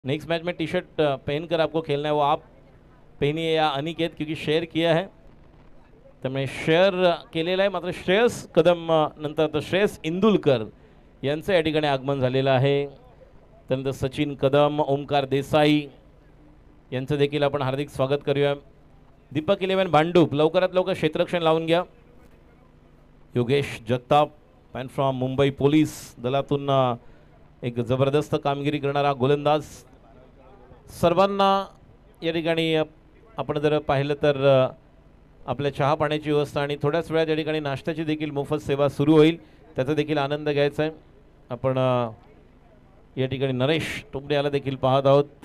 Next match में T shirt पहनकर आपको खेलना है, वो आप पहनिए या अनिकेत, क्योंकि शेअर किया है त्यामुळे शेअर केलेला आहे. मात्र श्रेयस कदम नंतर आता श्रेयस इंदुलकर यांचं या ठिकाणी आगमन झालेलं आहे. त्यानंतर सचिन कदम, ओमकार देसाई यांचं देखील आपण हार्दिक स्वागत करूया. दीपक 11 भांडूप लवकरात लवकर क्षेत्ररक्षण लावून घ्या. Yogesh Jagtap fan from Mumbai police दलातून एक जबरदस्त कामगिरी करणारा गोलंदाज. सर्वांना या ठिकाणी आपण जर पाहिलं तर आपल्या चहा पाण्याची व्यवस्था आणि थोड्याच वेळात या ठिकाणी नाश्त्याची देखील मोफत सेवा सुरू होईल, त्याचा देखील आनंद घ्यायचा आहे. आपण या ठिकाणी नरेश टोंबरे याला देखील पाहत आहोत.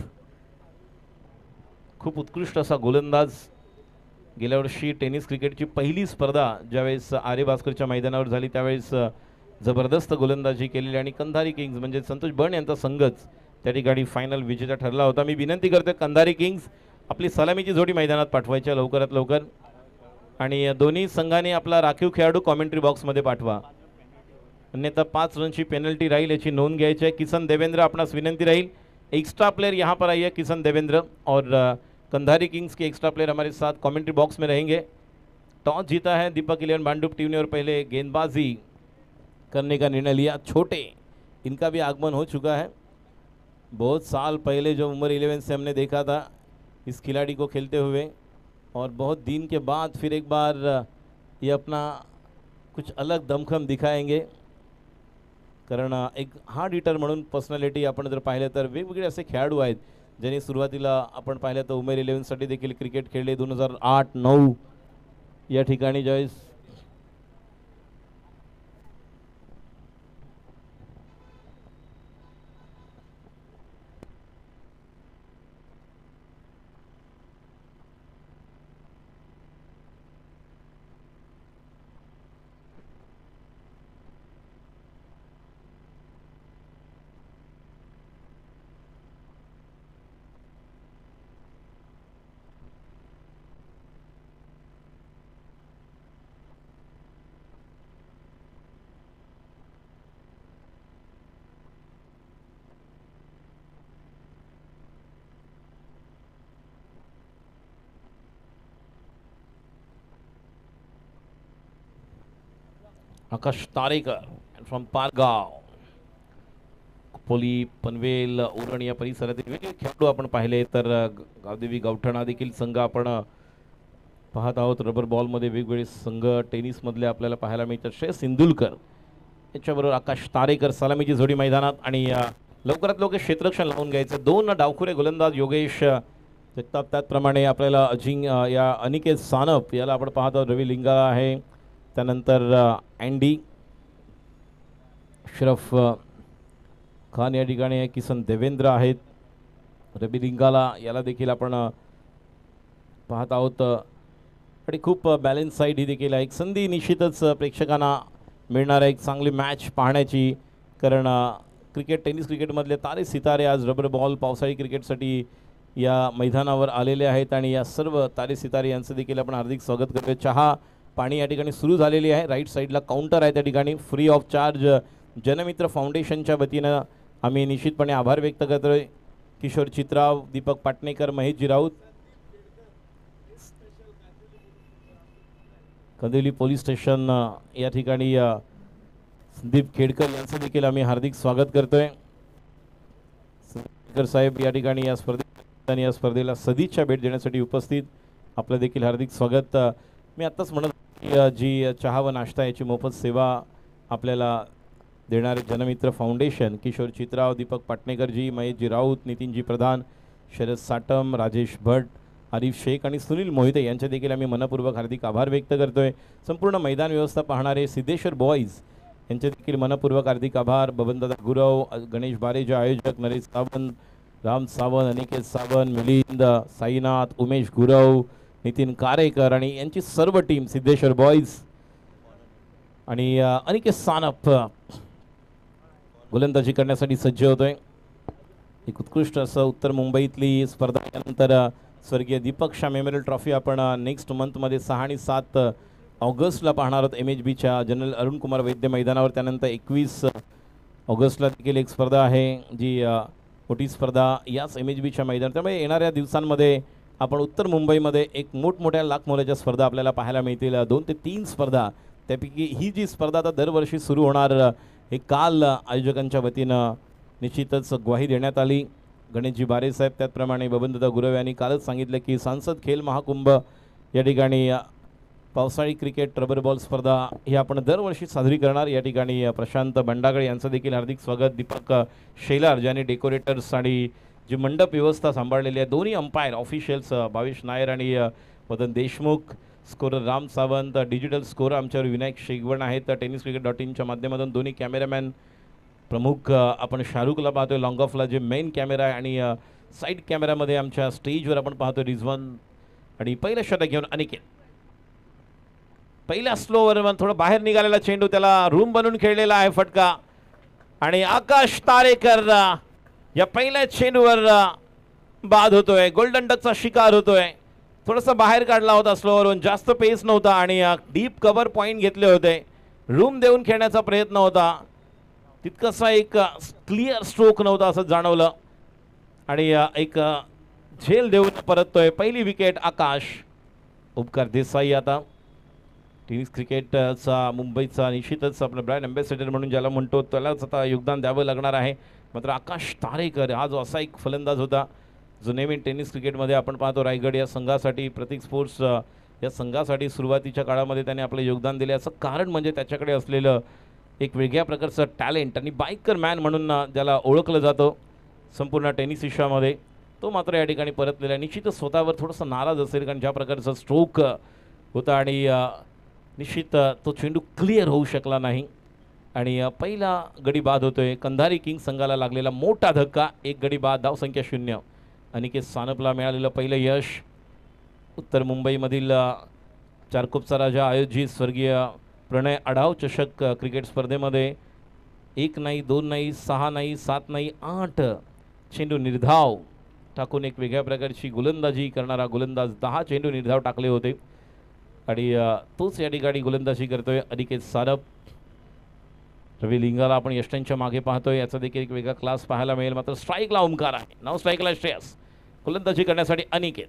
खूप उत्कृष्ट असा गोलंदाज. गेल्या वर्षी टेनिस क्रिकेटची पहिली स्पर्धा ज्यावेळेस आर्य भास्करच्या मैदानावर झाली त्यावेळेस जबरदस्त गोलंदाजी केलेली आणि कंधारी किंग्स म्हणजे संतोष बर्न यांचा संघच त्या ठिकाणी फायनल विजेता ठरला होता. मी विनंती करते कंधारी किंग्स आपली सलामीची जोडी मैदानात पाठवायच्या लवकरात लवकर आणि दोन्ही संघाने आपला राखीव खेळाडू कॉमेंट्री बॉक्समध्ये पाठवा, अन्यथा 5 रनची पेनल्टी राहील, याची नोंद घ्यायची आहे. किसन देवेंद्र आपणास विनंती रही, एक्स्ट्रा प्लेयर यहाँ पर आइए किसन देवेंद्र, और कंधारी किंग्स के एक्स्ट्रा प्लेयर हमारे साथ कमेंट्री बॉक्स में रहेंगे. टॉस जीता है दीपक 11 भांडुप टीम ने और पहले गेंदबाजी करने का निर्णय लिया. छोटे इनका भी आगमन हो चुका है. बहुत साल पहले जो मुंबई 11 से हमने देखा था इस खिलाड़ी को खेलते हुए, और बहुत दिन के बाद फिर एक बार ये अपना कुछ अलग दमखम दिखाएंगे. कारण एक हार्ड हिटर म्हणून पर्सनॅलिटी आपण जर पाहिलं तर वेगवेगळे असे खेळाडू आहेत ज्यांनी सुरुवातीला आपण पाहिलं तर उमेर 11 साठी देखील क्रिकेट खेळले. 2008-9 या ठिकाणी ज्यावेळेस आकाश तारेकर फ्रॉम पारगाव, पोली, पनवेल, उरण या परिसरातील वेगवेगळे खेळाडू आपण पाहिले. तर गावदेवी गावठणा देखील संघ आपण पाहत आहोत. रबर बॉलमध्ये वेगवेगळे संघ टेनिसमधले आपल्याला पाहायला मिळतात. श्रेयस इंदुलकर याच्याबरोबर आकाश तारेकर सलामीची जोडी मैदानात आणि लवकरात लवकर क्षेत्ररक्षण लावून घ्यायचं. 2 डावखुरे गोलंदाज योगेश जगताप, त्याचप्रमाणे आपल्याला या अनिकेत सानप याला आपण पाहत आहोत. रवी लिंगाला आहे, त्यानंतर अँडी अशरफ खान या ठिकाणी आहे, किसन देवेंद्र आहेत, रवी लिंगाला याला देखील आपण पाहत आहोत. आणि खूप बॅलन्स साईड ही देखील आहे. एक संधी निश्चितच प्रेक्षकांना मिळणार आहे एक चांगली मॅच पाहण्याची, कारण टेनिस क्रिकेटमधले तारे सितारे आज रबर बॉल पावसाळी क्रिकेटसाठी या मैदानावर आलेले आहेत आणि या सर्व तारे सितारे यांचं देखील आपण हार्दिक स्वागत करतो. चहा पाणी या ठिकाणी सुरू झालेली आहे. राईट साईडला काउंटर आहे त्या ठिकाणी फ्री ऑफ चार्ज. जनमित्र फाउंडेशनच्या वतीनं आम्ही निश्चितपणे आभार व्यक्त करतोय. किशोर चित्राव, दीपक पाटणेकर, महेशजी राऊत, कंदिवली पोलीस स्टेशन या ठिकाणी संदीप खेडकर यांचं देखील आम्ही हार्दिक स्वागत करतोय. खेडकर साहेब या ठिकाणी या स्पर्धेला सदिच्छा भेट देण्यासाठी उपस्थित, आपलं देखील हार्दिक स्वागत. मी आत्ताच म्हणत जी चहा व नाश्ता याची मोफत सेवा आपल्याला देणारे जनमित्र फाउंडेशन, किशोर चित्राव, दीपक पाटणेकरजी, महेशजी राऊत, नितीनजी प्रधान, शरद साटम, राजेश भट, आरिफ शेख आणि सुनील मोहिते यांचे देखील आम्ही मनपूर्वक हार्दिक आभार व्यक्त करतोय. संपूर्ण मैदान व्यवस्था पाहणारे सिद्धेश्वर बॉईज यांचे देखील मनपूर्वक हार्दिक आभार. बबनदादा गुरव, गणेश बारेजे आयोजक, नरेश सावंत, राम सावंत, अनिकेत सावंत, मिलिंद साईनाथ, उमेश गुरव, नितीन कारेकर आणि यांची सर्व टीम, सिद्धेश्वर बॉईज आणि अनिकेत सानप गोलंदाजी करण्यासाठी सज्ज होतोय. एक उत्कृष्ट असं उत्तर मुंबईतली स्पर्धा. त्यानंतर स्वर्गीय दीपक शाह मेमोरियल ट्रॉफी आपण नेक्स्ट मंथमध्ये 6 आणि 7 ऑगस्टला पाहणार आहोत MHBच्या जनरल अरुण कुमार वैद्य मैदानावर. त्यानंतर 21 ऑगस्टला देखील एक स्पर्धा आहे जी मोठी स्पर्धा याच MHBच्या मैदानात. त्यामुळे येणाऱ्या दिवसांमध्ये आपण उत्तर मुंबईमध्ये एक मोठमोठ्या लाख मोलाच्या स्पर्धा आपल्याला पाहायला मिळतील. 2 ते 3 स्पर्धा, त्यापैकी ही जी स्पर्धा आता दरवर्षी सुरू होणार, हे काल आयोजकांच्या वतीनं निश्चितच ग्वाही देण्यात आली. गणेशजी बारे साहेब त्याचप्रमाणे बबनदादा गुरव यांनी कालच सांगितलं की सांसद खेल महाकुंभ या ठिकाणी पावसाळी क्रिकेट रबर बॉल स्पर्धा ही आपण दरवर्षी साजरी करणार. या ठिकाणी प्रशांत बंडागळे यांचं देखील हार्दिक स्वागत. दीपक शेलार ज्यांनी डेकोरेटर्स आणि जी मंडप व्यवस्था सांभाळलेली आहे, दोन्ही अंपायर ऑफिशियल्स भावेश नायर आणि Madan Deshmukh, scorer Ram Sawant, digital score आमच्यावर विनायक शेगवण आहेत. tenniscricket.in च्या माध्यमातून दोन्ही कॅमेरामॅन प्रमुख आपण शाहरुखला पाहतोय लॉंग ऑफला जे मेन कॅमेरा आहे, आणि साईड कॅमेरामध्ये आमच्या स्टेजवर आपण पाहतोय रिझवान. आणि पहिलं षटक घेऊन अनिकेत, पहिल्या स्लोवर थोडं बाहेर निघालेला चेंडू, त्याला रूम बनवून खेळलेला आहे फटका. आणि आकाश तारेकर या पहिल्या चेंडूवर बाद होतोय, गोल्डन डकचा शिकार होतोय. थोडासा बाहेर काढला होता स्लोवरून, जास्त पेस नव्हता आणि डीप कव्हर पॉईंट घेतले होते. रूम देऊन खेळण्याचा प्रयत्न होता, तितकासा एक क्लिअर स्ट्रोक नव्हता असं जाणवलं. आणि एक झेल देऊन परततोय. पहिली विकेट आकाश. उपकार देसाई आता टेनिस क्रिकेटचा मुंबईचा निश्चितच आपला ब्रँड अँबॅसेडर म्हणून ज्याला म्हणतो त्यालाच आता योगदान द्यावं लागणार आहे. मात्र आकाश तारेकर हा जो असा एक फलंदाज होता जो नेहमी टेनिस क्रिकेटमध्ये आपण पाहतो रायगड या संघासाठी, प्रतीक स्पोर्ट्स या संघासाठी सुरुवातीच्या काळामध्ये त्याने आपले योगदान दिले. असं कारण म्हणजे त्याच्याकडे असलेलं एक वेगळ्या प्रकारचं टॅलेंट, आणि बायकर मॅन म्हणून ज्याला ओळखलं जातं संपूर्ण टेनिस विश्वामध्ये, तो मात्र या ठिकाणी परतलेला. निश्चितच स्वतःवर थोडासा नाराज असेल, कारण ज्या प्रकारचा स्ट्रोक होता आणि निश्चित तो चेंडू क्लिअर होऊ शकला नाही. आणि पहिला गडी बाद होतोय. कंधारी किंग संघाला लागलेला मोठा धक्का, 1 गडी बाद, धावसंख्या 0. अनिकेत सानपला मिळालेलं पहिलं यश. उत्तर मुंबईमधील चारकोपचा राजा आयोजित स्वर्गीय प्रणय आढाव चषक क्रिकेट स्पर्धेमध्ये 1 नाही, 2 नाही, 6 नाही, 7 नाही, 8 चेंडू निर्धाव टाकून एक वेगळ्या प्रकारची गोलंदाजी करणारा गोलंदाज 10 चेंडू निर्धाव टाकले होते. आणि तोच या ठिकाणी गोलंदाजी करतोय अनिकेत सानप. रवी लिंगाला आपण यष्टांच्या मागे पाहतोय, याचा देखील एक वेगळा क्लास पाहायला मिळेल. मात्र स्ट्राईकला ओंकार आहे, नाव स्ट्राईकला श्रेयस. गोलंदाजी करण्यासाठी अनिकेत.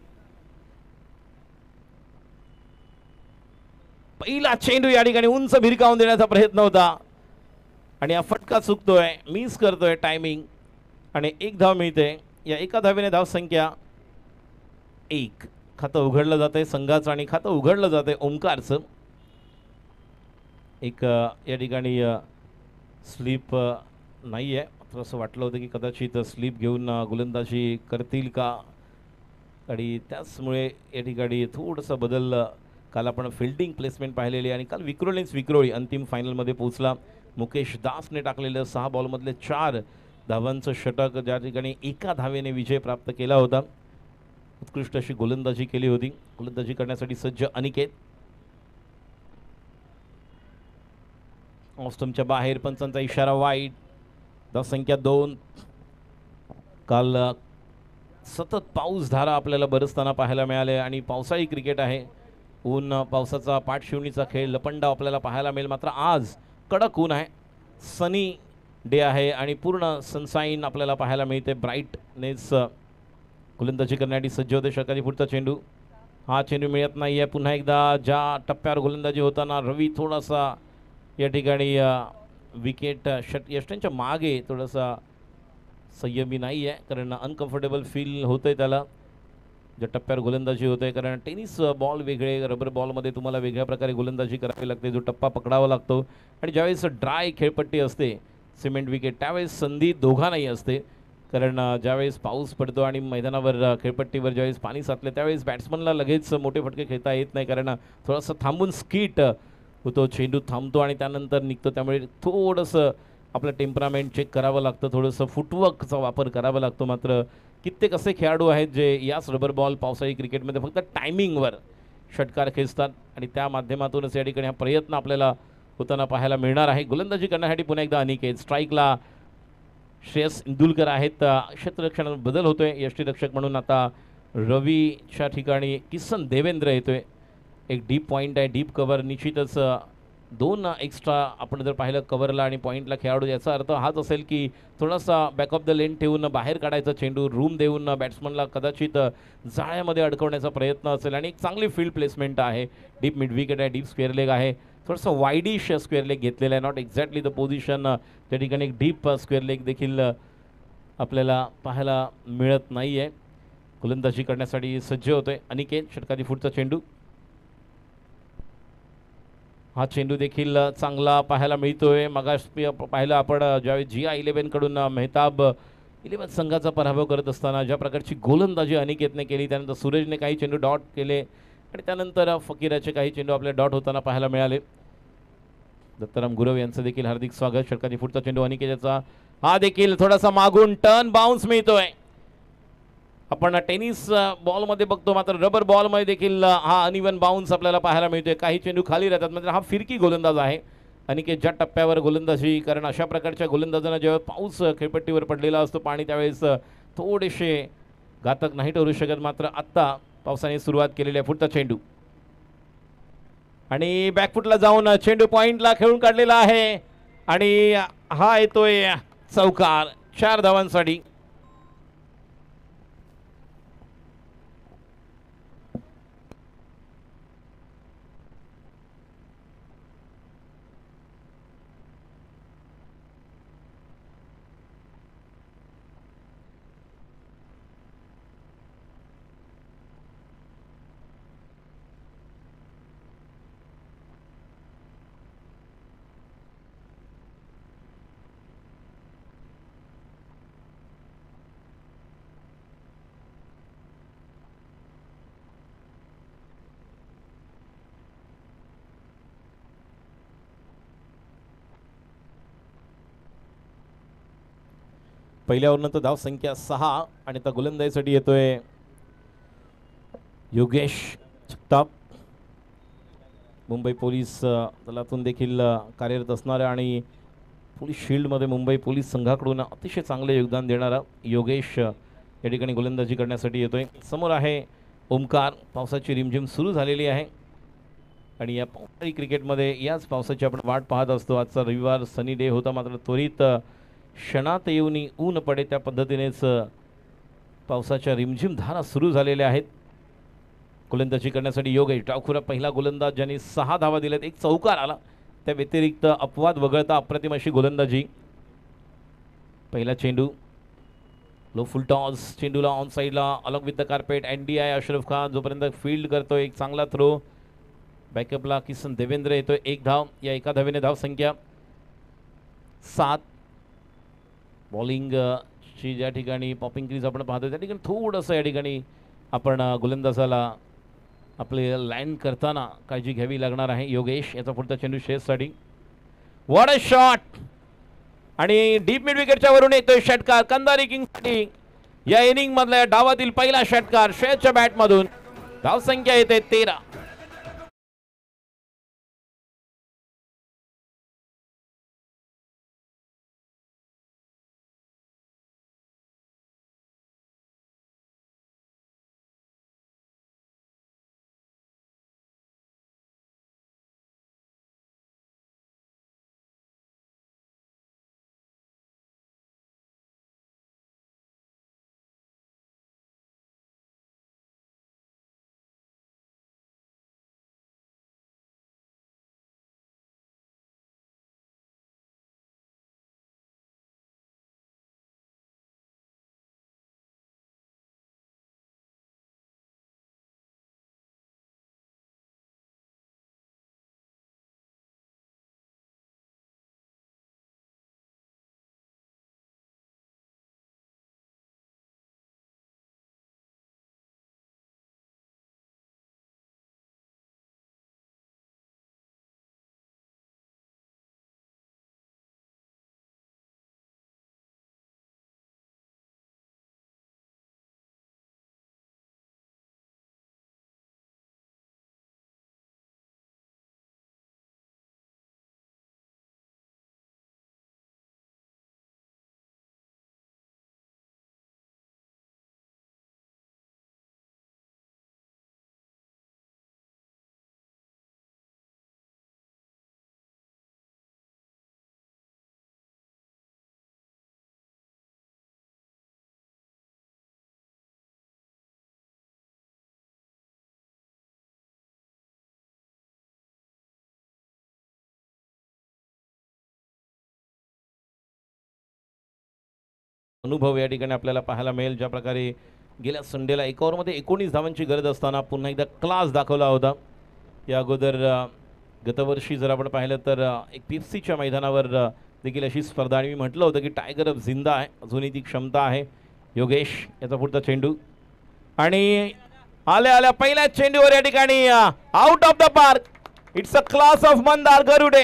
पहिला चेंडू या ठिकाणी उंच भिरकावून देण्याचा प्रयत्न होता आणि हा फटका चुकतोय, मिस करतोय टायमिंग, आणि 1 धाव मिळते. या एका धावेने धावसंख्या 1. खातं उघडलं जातंय संघाचं आणि खातं उघडलं जातंय ओंकारचं. एक या ठिकाणी स्लीप नाही आहे, तर असं वाटलं होतं की कदाचित स्लीप घेऊन गोलंदाजी करतील का, आणि त्याचमुळे या ठिकाणी थोडासा बदल. काल आपण फिल्डिंग प्लेसमेंट पाहिलेली आणि काल विक्रोळी अंतिम फायनलमध्ये पोहोचला. मुकेश दासने टाकलेलं 6 बॉलमधले 4 धावांचं षटक, ज्या ठिकाणी एका धावेने विजय प्राप्त केला होता. उत्कृष्ट अशी गोलंदाजी केली होती. गोलंदाजी करण्यासाठी सज्ज अनिकेत. ऑस्टमच्या बाहेर, पंचांचा इशारा वाईट, धावसंख्या 2. काल सतत पाऊस धारा आपल्याला बरसताना पाहायला मिळाले आणि पावसाळी क्रिकेट आहे. ऊन पावसाचा पाठशिवणीचा खेळ लपंडाव आपल्याला पाहायला मिळेल. मात्र आज कडक ऊन आहे, सनी डे आहे आणि पूर्ण सनसाईन आपल्याला पाहायला मिळते. ब्राईटनेस. गोलंदाजी करण्यासाठी सज्ज होते षटकाची. पुढचा चेंडू, हा चेंडू मिळत नाही आहे. पुन्हा एकदा ज्या टप्प्यावर गोलंदाजी होताना रवी थोडासा या ठिकाणी विकेट यष्टांच्या मागे थोडासा संयमी नाही आहे, कारण अनकम्फर्टेबल फील होतं आहे त्याला ज्या टप्प्यावर गोलंदाजी होते आहे. कारण टेनिस बॉल वेगळे, रबर बॉलमध्ये तुम्हाला वेगळ्या प्रकारे गोलंदाजी करावी लागते, जो टप्पा पकडावा लागतो. आणि ज्यावेळेस ड्राय खेळपट्टी असते, सिमेंट विकेट, त्यावेळेस संधी दोघांनाही असते, कारण ज्यावेळेस पाऊस पडतो आणि मैदानावर खेळपट्टीवर ज्यावेळेस पाणी साचले त्यावेळेस बॅट्समनला लगेच मोठे फटके खेळता येत नाही, कारण थोडंसं थांबून स्किट होतो, चेंडू थांबतो आणि त्यानंतर निघतो. त्यामुळे थोडंसं आपलं टेम्परामेंट चेक करावं लागतं, थोडंसं फुटवर्कचा वापर करावा लागतो. मात्र कित्येक असे खेळाडू आहेत जे याच रबर बॉल पावसाळी क्रिकेटमध्ये फक्त टायमिंगवर षटकार खेचतात आणि त्या माध्यमातूनच या ठिकाणी हा प्रयत्न आपल्याला होताना पाहायला मिळणार आहे. गोलंदाजी करण्यासाठी पुन्हा एकदा अनिकेत. स्ट्राईकला श्रेयस इंदुलकर आहेत. क्षेत्ररक्षणात बदल होतोय. यष्टीरक्षक म्हणून आता रवीच्या ठिकाणी किसन देवेंद्र येतोय. एक डीप पॉईंट आहे, डीप कव्हर. निश्चितच 2 एक्स्ट्रा आपण जर पाहिलं कव्हरला आणि पॉईंटला खेळाडू, याचा अर्थ हाच असेल की थोडासा बॅक ऑफ द लेन ठेवून बाहेर काढायचा चेंडू, रूम देऊन बॅट्समनला कदाचित जाळ्यामध्ये अडकवण्याचा प्रयत्न असेल. आणि एक चांगली फील्ड प्लेसमेंट आहे. डीप मिड विकेट आहे, डीप स्क्वेअर लेग आहे, थोडंसं वाईडिश स्क्वेअर लेग घेतलेलं आहे. Not exactly the position. त्या ठिकाणी एक डीप स्क्वेअर लेग देखील आपल्याला पाहायला मिळत नाही आहे. गोलंदाजी करण्यासाठी सज्ज होतोय अनिकेत. षटकाची पुढचा चेंडू, हा चेंडू देखील चांगला पाहायला मिळतोय. मगाशी पाहिलं आपण ज्यावेळी GI11 कडून मेहताब 11 संघाचा पराभव करत असताना ज्या प्रकारची गोलंदाजी अनिकेतने केली, त्यानंतर सूरजने काही चेंडू डॉट केले आणि त्यानंतर फकीराचे काही चेंडू आपल्या डॉट होताना पाहायला मिळाले. दत्ताराम गुरव यांचं देखील हार्दिक स्वागत. षटकाची पुढचा चेंडू अनिकेतचा, हा देखील थोडासा मागून टर्न बाउन्स मिळतोय. आपण टेनिस बॉलमध्ये बघतो, मात्र रबर बॉलमध्ये देखील हा अनइवन बाउन्स आपल्याला पाहायला मिळतोय. काही चेंडू खाली राहतात, म्हणजे हा फिरकी गोलंदाज आहे. अनिकेत ज्या टप्प्यावर गोलंदाजी, कारण अशा प्रकारच्या गोलंदाजांना जेव्हा पाऊस खेळपट्टीवर पडलेला असतो पाणी, त्यावेळेस थोडेसे घातक नाही ठरू शकत. मात्र आत्ता पावसाने सुरुवात केलेली आहे. पुढचा चेंडू आणि बॅकफुटला जाऊन चेंडू पॉइंटला खेळून काढलेला आहे आणि हा येतोय चौकार 4 धावांसाठी. पहिल्या ओव्हरनंतर धाव संख्या 6 आणि आता गोलंदाजीसाठी येतोय योगेश जगताप. मुंबई पोलीस दलातून देखील कार्यरत असणारा आणि पोलीस शील्डमध्ये मुंबई पोलीस संघाकडून अतिशय चांगले योगदान देणारा योगेश या ठिकाणी गोलंदाजी करण्यासाठी येतोय. समोर आहे ओमकार. पावसाची रिमझिम सुरू झालेली आहे आणि या पावसाळी क्रिकेटमध्ये याच पावसाची आपण वाट पाहत असतो. आजचा रविवार सनी डे होता, मात्र त्वरित क्षणात येऊन ऊन पडे त्या पद्धतीनेच पावसाच्या रिमझिम धारा सुरू झालेल्या आहेत. गोलंदाजी करण्यासाठी योगेश डावखुरा पहिला गोलंदाज, ज्यांनी 6 धावा दिल्यात, एक चौकार आला. त्या व्यतिरिक्त अपवाद वगळता अप्रतिम अशी गोलंदाजी. पहिला चेंडू लो फुल टॉस, चेंडूला ऑन साईडला along with the carpet. NDI Ashraf Khan जोपर्यंत फील्ड करतोय, एक चांगला थ्रो. बॅकअपला किसन देवेंद्र येतोय. 1 धाव. या एका धावेने धाव संख्या 7. बॉलिंग ची ज्या ठिकाणी पॉपिंग क्रीज आपण पाहतो, त्या ठिकाणी थोडंसं या ठिकाणी आपण गोलंदाजाला आपले लँड करताना काळजी घ्यावी लागणार आहे. योगेश याचा पुढचा चेंडू शेषसाठी. व्हॉट अ शॉट आणि डीप मिड विकेटच्या वरून येतोय षटकार कंधारी किंग्ससाठी. या इनिंग मधल्या डावातील पहिला षटकार श्रेयसच्या बॅटमधून. धावसंख्या येते 13. अनुभव या ठिकाणी आपल्याला पाहायला मिळेल. ज्या प्रकारे गेल्या संडेला 1 ओव्हरमध्ये 19 धावांची गरज असताना पुन्हा एकदा क्लास दाखवला होता. या अगोदर गतवर्षी जर आपण पाहिलं तर एक पेप्सीच्या मैदानावर देखील अशी स्पर्धा, आणि मी म्हटलं होतं की टायगर अप जिंदा आहे, अजूनही ती क्षमता आहे. योगेश याचा पुढचा चेंडू, आणि आल्या आल्या पहिल्याच चेंडूवर या ठिकाणी out of the park. It's a class of Mandar Garude.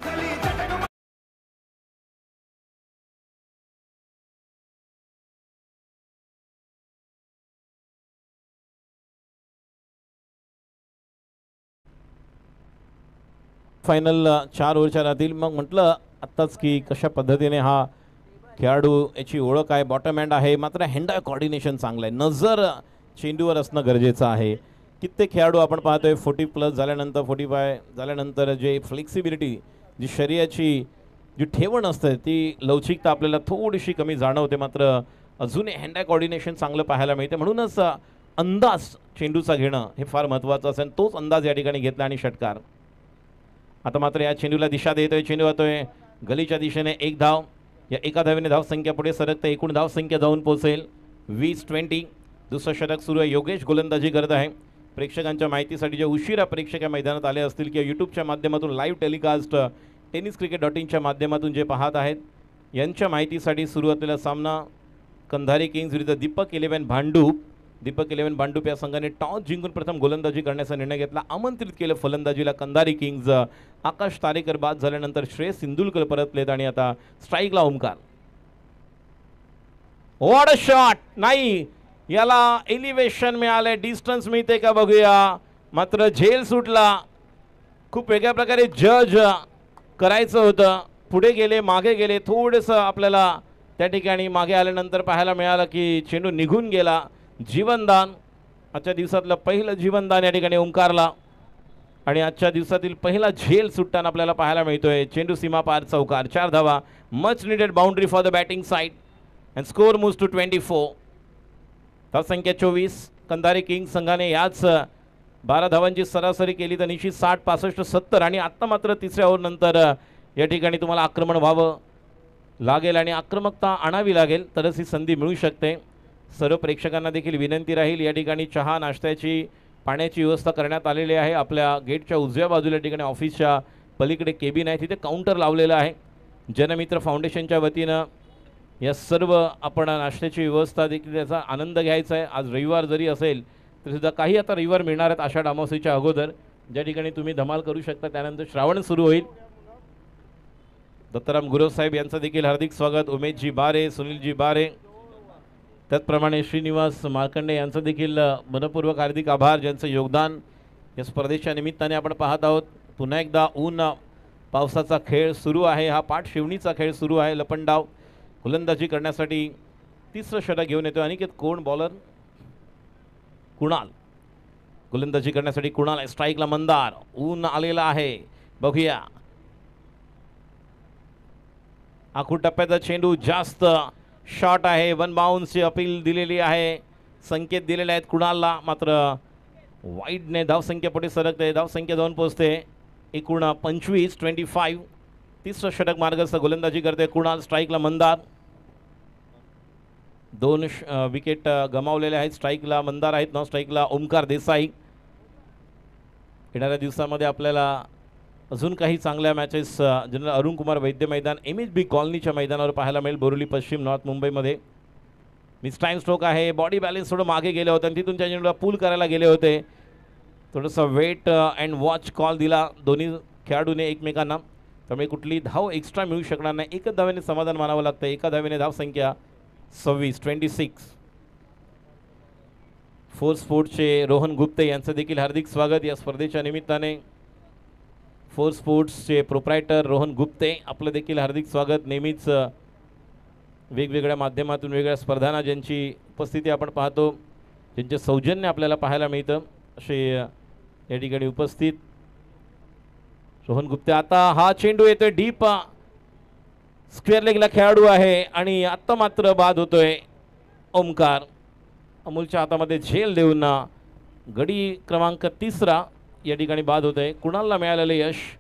Final 4 ओव्हरच्या राहतील. मग म्हटलं आत्ताच की कशा पद्धतीने हा खेळाडू, याची ओळख आहे, बॉटम हँड आहे, मात्र हँड आय कॉर्डिनेशन चांगलं आहे, नजर चेंडूवर असणं गरजेचं आहे. कित्येक खेळाडू आपण पाहतोय 40+ झाल्यानंतर, 45 झाल्यानंतर जे फ्लेक्सिबिलिटी, जी शरीराची जी ठेवण असते, ती लवचिकता आपल्याला थोडीशी कमी जाणवते, मात्र अजूनही हँड आय कॉर्डिनेशन चांगलं पाहायला मिळते. म्हणूनच अंदाज चेंडूचा घेणं हे फार महत्त्वाचं असेल. तोच अंदाज या ठिकाणी घेतला आणि षटकार. आता मात्र या चेंडूला दिशा देतोय, चेंडू होतोय गलीच्या दिशेने. 1 धाव, या एका धावेने धावसंख्या पुढे सरकते, एकूण धावसंख्या जाऊन पोहोचेल 20-20. दुसरं षटक सुरू आहे. योगेश गोलंदाजी करत आहे. प्रेक्षकांच्या माहितीसाठी जे उशिरा प्रेक्षक मैदानात आले असतील किंवा यूट्यूबच्या माध्यमातून लाईव्ह टेलिकास्ट tenniscricket.in माध्यमातून जे पाहत आहेत, यांच्या माहितीसाठी सुरू असलेला सामना कंधारी किंग्ज विरुद्ध दीपक 11 भांडूप. दीपक 11 भांडूप या संघाने टॉस जिंकून प्रथम गोलंदाजी करण्याचा निर्णय घेतला. आमंत्रित केलं फलंदाजीला कंधारी किंग्ज. आकाश तारेकर बाद झाल्यानंतर श्रेयस सिंधुलकर परतलेत आणि आता स्ट्राईकला ओमकार. What a shot. नाही, याला एलिव्हेशन मिळाले, डिस्टन्स मिळते का बघूया, मात्र झेल सुटला. खूप वेगळ्या प्रकारे जज करायचं होतं, पुढे गेले, मागे गेले. थोडंसं आपल्याला त्या ठिकाणी मागे आल्यानंतर पाहायला मिळालं की चेंडू निघून गेला. जीवनदान, आजच्या दिवसातलं पहिलं जीवनदान या ठिकाणी ओंकारला, आणि आजच्या दिवसातील पहिला झेल सुटताना आपल्याला पाहायला मिळतोय. चेंडू सीमा पार, चौकार. 4 धावा, much needed boundary for the batting side, and score moves to 24. धावसंख्या 24. कंधारी किंग्स संघाने याच 12 धावांची सरासरी केली तर निश्चित 60, 65, 70, आणि आत्ता मात्र तिसऱ्या ओव्हरनंतर या ठिकाणी तुम्हाला आक्रमण व्हावं लागेल आणि आक्रमकता आणावी लागेल, तरच ही संधी मिळू शकते. सर्व प्रेक्षकांना देखील विनंती राहील, या ठिकाणी चहा, नाश्त्याची, पाण्याची व्यवस्था करण्यात आलेली आहे. आपल्या गेटच्या उजव्या बाजूला या ठिकाणी ऑफिसच्या पलीकडे केबिन आहे, तिथे काउंटर लावलेलं आहे. जनमित्र फाउंडेशनच्या वतीनं या सर्व आपण नाश्त्याची व्यवस्था देखील, त्याचा आनंद घ्यायचा आहे. आज रविवार जरी असेल तरीसुद्धा काही आता रविवार मिळणार आहेत आषाढ अमावस्येच्या अगोदर, ज्या ठिकाणी तुम्ही धमाल करू शकता. त्यानंतर श्रावण सुरू होईल. दत्ताराम गुरव साहेब यांचं देखील हार्दिक स्वागत. उमेशजी बारे, सुनीलजी बारे, त्याचप्रमाणे श्रीनिवास मार्कंडे यांचं देखील मनपूर्वक हार्दिक आभार, ज्यांचं योगदान या स्पर्धेच्या निमित्ताने आपण पाहत आहोत. पुन्हा एकदा ऊन पावसाचा खेळ सुरू आहे, हा पाठ शिवणीचा खेळ सुरू आहे. लपंडाव गोलंदाजी करण्यासाठी तिसरं षटक घेऊन येतो अनिकेत कोण, बॉलर कुणाल. गोलंदाजी करण्यासाठी कुणाल आहे. स्ट्राईकला मंदार. ऊन आलेला आहे, बघूया. आखूड टप्प्याचा चेंडू जास्त शॉट आहे. 1 बाउन्सची अपील दिलेली आहे, संकेत दिलेले आहेत कुणालला, मात्र वाईडने धावसंख्या पुढे सरकते. धावसंख्या जाऊन पोहोचते एकूण 25-25. तिसरं षटक मार्गस्थ. गोलंदाजी करते कुणाल. स्ट्राईकला मंदार. 2 विकेट गमावलेले आहेत. स्ट्राईकला मंदार आहेत, नॉन स्ट्राईकला ओमकार देसाई. येणाऱ्या दिवसामध्ये आपल्याला अजून काही चांगल्या मॅचेस जनरल अरुण कुमार वैद्य मैदान, MHB कॉलनीच्या मैदानावर पाहायला मिळेल, बोरिवली पश्चिम, नॉर्थ मुंबईमध्ये. मिस टाईम स्ट्रोक आहे. बॉडी बॅलन्स थोडं मागे गेले होते आणि तिथून त्या चेंडूला पूल करायला गेले होते. थोडंसं वेट अँड वॉच कॉल दिला दोन्ही खेळाडूने एकमेकांना, त्यामुळे कुठली धाव एक्स्ट्रा मिळू शकणार नाही. एकच धावेने समाधान मानावं लागतं. एका धावेने धावसंख्या 26. फोर्स स्पोर्ट्सचे रोहन गुप्ते यांचं देखील हार्दिक स्वागत या स्पर्धेच्या निमित्ताने. फोर्स स्पोर्ट्सचे प्रोप्रायटर रोहन गुप्ते, आपलं देखील हार्दिक स्वागत. नेहमीच वेगवेगळ्या माध्यमातून वेगवेगळ्या स्पर्धांना ज्यांची उपस्थिती आपण पाहतो, ज्यांचे सौजन्य आपल्याला पाहायला मिळतं, असे या ठिकाणी उपस्थित रोहन गुप्ते. आता हा चेंडू येतोय डीप, स्क्वेअर लेगला खेळाडू आहे आणि आत्ता मात्र बाद होतोय. ओमकार अमोलच्या हातामध्ये झेल देऊन गडी क्रमांक 3 या ठिकाणी बाद होतोय. कुणालला मिळालेलं यश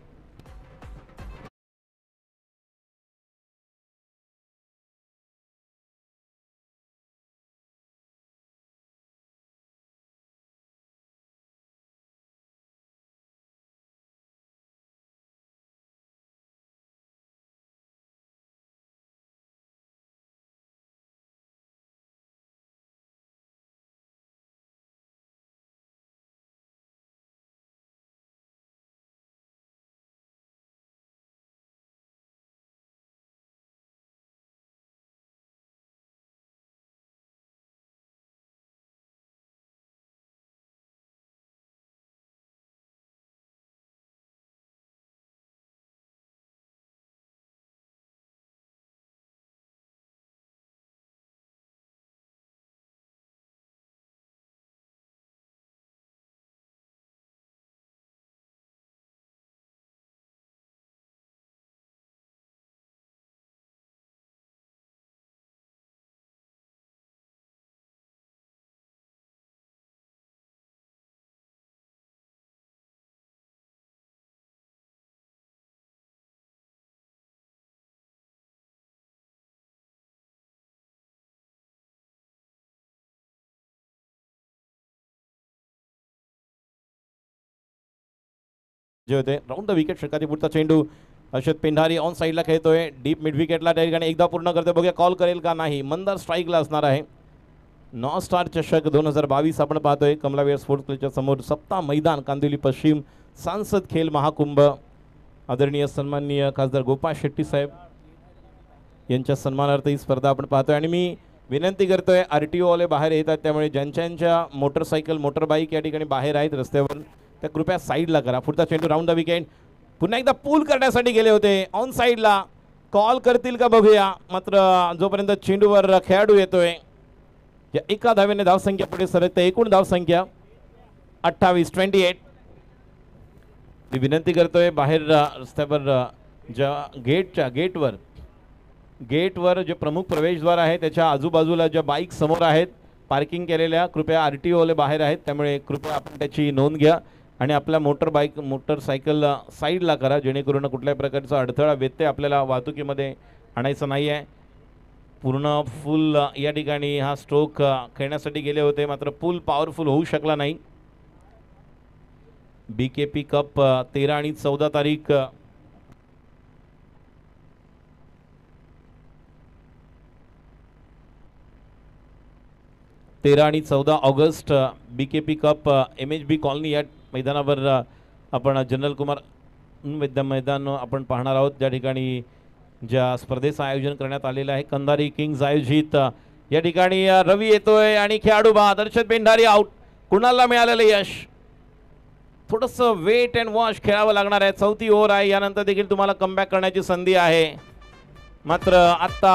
जे होते राऊंड द विकेट षटकातील पुढचा चेंडू हर्षद पेंढारी ऑन साईडला खेळतोय डीप मिड विकेटला त्या ठिकाणी एकदा पूर्ण करतोय बघूया कॉल करेल का नाही मंदार स्ट्राईकला असणार आहे नॉ स्टार चषक 2022 आपण पाहतोय कमलावीर स्पोर्ट्स क्लबच्या समोर सप्ताह मैदान कांदिवली पश्चिम सांसद खेल महाकुंभ आदरणीय सन्माननीय खासदार गोपाळ शेट्टी साहेब यांच्या सन्मानार्थ ही स्पर्धा आपण पाहतोय आणि मी विनंती करतोय RTO वाले बाहेर येतात त्यामुळे ज्यांच्या मोटरसायकल मोटरबाईक या ठिकाणी बाहेर आहेत रस्त्यावर त्या कृपया साईडला करा पुढचा चेंडू राऊंड द विकेट पुन्हा एकदा पूल करण्यासाठी गेले होते ऑन साईडला कॉल करतील का बघूया मात्र जोपर्यंत चेंडूवर खेळाडू येतोय या एका धावेने धावसंख्या पुढे सरकते एकूण धावसंख्या 28-28 मी विनंती करतोय बाहेर रस्त्यावर ज्या गेटवर जे प्रमुख प्रवेशद्वार आहे त्याच्या आजूबाजूला ज्या बाईक समोर आहेत पार्किंग केलेल्या कृपया RTO वाले बाहेर आहेत त्यामुळे कृपया आपण त्याची नोंद घ्या आणि आपल्या मोटरसायकल साईडला करा जेणेकरून कुठल्याही प्रकारचा अडथळा व्यत्यय आपल्याला वाहतुकीमध्ये आणायचा नाही आहे पूर्ण फुल या ठिकाणी हा स्ट्रोक खेळण्यासाठी गेले होते मात्र पूल पॉवरफुल होऊ शकला नाही BKP कप 13 आणि 14 तारीख 13 आणि 14 August BKP cup MHB colony या मैदानावर आपण जनरल कुमार मैदान आपण पाहणार आहोत ज्या ठिकाणी ज्या स्पर्धेचं आयोजन करण्यात आलेलं आहे कंधारी किंग्ज आयोजित या ठिकाणी रवी येतोय आणि खेळाडू बाद हर्षद पेंढारी आउट कुणाला मिळालेलं यश थोडंसं वेट अँड वॉश खेळावं लागणार आहे चौथी ओव्हर आहे यानंतर देखील तुम्हाला कमबॅक करण्याची संधी आहे मात्र आता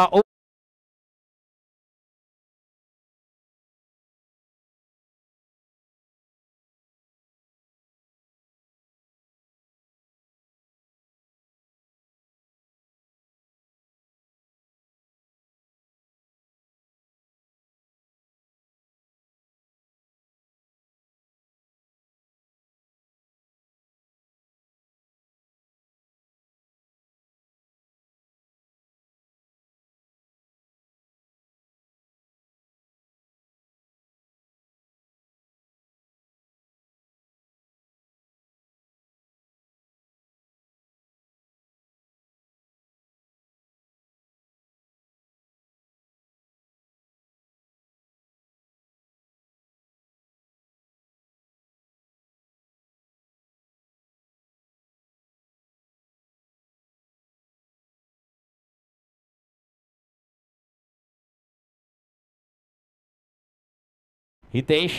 हितेश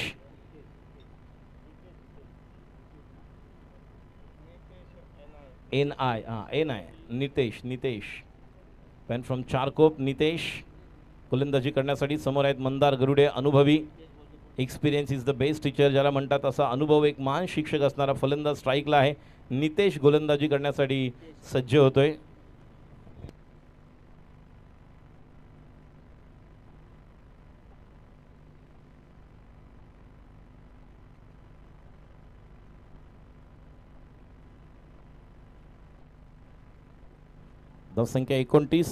NI नितेश पॅन फ्रॉम चारकोप नितेश गोलंदाजी करण्यासाठी समोर आहेत मंदार गरुडे अनुभवी experience is the best teacher ज्याला म्हणतात असा अनुभव एक महान शिक्षक असणारा फलंदाज स्ट्राईकला आहे नितेश गोलंदाजी करण्यासाठी सज्ज होतोय धावसंख्या 29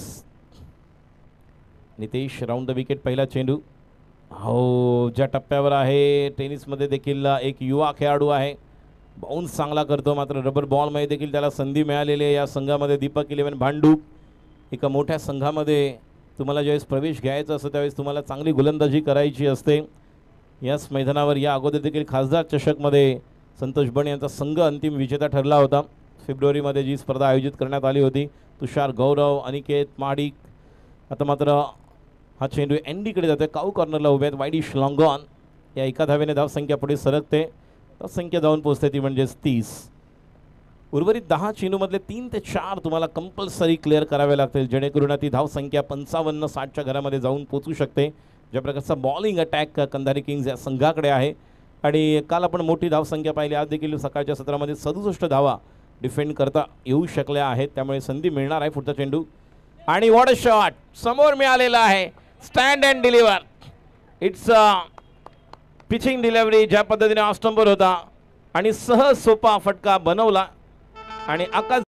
नितेश राऊंड द विकेट पहिला चेंडू हो ज्या टप्प्यावर आहे टेनिसमध्ये देखील एक युवा खेळाडू आहे बाउन्स चांगला करतो मात्र रबर बॉलमध्ये देखील त्याला संधी मिळालेली आहे या संघामध्ये दीपक 11 भांडूप एका मोठ्या संघामध्ये तुम्हाला ज्यावेळेस प्रवेश घ्यायचा असतो त्यावेळेस तुम्हाला चांगली गोलंदाजी करायची असते याच मैदानावर या अगोदर देखील खासदार चषकमध्ये संतोष बन यांचा संघ अंतिम विजेता ठरला होता फेब्रुवारीमध्ये जी स्पर्धा आयोजित करण्यात आली होती तुषार गौरव अनिकेत माडिक आता मात्र हा चेंडू एंडीकडे जातोय काऊ कॉर्नरला उभे आहेत वाईडिश लॉंगॉन या एका धावेने धावसंख्या पुढे सरकते धावसंख्या जाऊन पोहोचते ती म्हणजेच 30 उर्वरित 10 चेंडूमधले 3 ते 4 तुम्हाला कंपल्सरी क्लिअर करावे लागतील जेणेकरून ती धावसंख्या 55-60च्या घरामध्ये जाऊन पोहोचू शकते ज्या प्रकारचा बॉलिंग अटॅक कंधारी किंग्ज या संघाकडे आहे आणि काल आपण मोठी धावसंख्या पाहिली आज देखील सकाळच्या सत्रामध्ये 67 धावा डिफेंड करता येऊ शकल्या आहेत त्यामुळे संधी मिळणार आहे पुढचा चेंडू आणि व्हॉट अ शॉट समोर मिळालेला आहे stand and deliver it's pitching delivery ज्या पद्धतीने ऑफ स्टंपर होता आणि सहज सोपा फटका बनवला आणि आकाश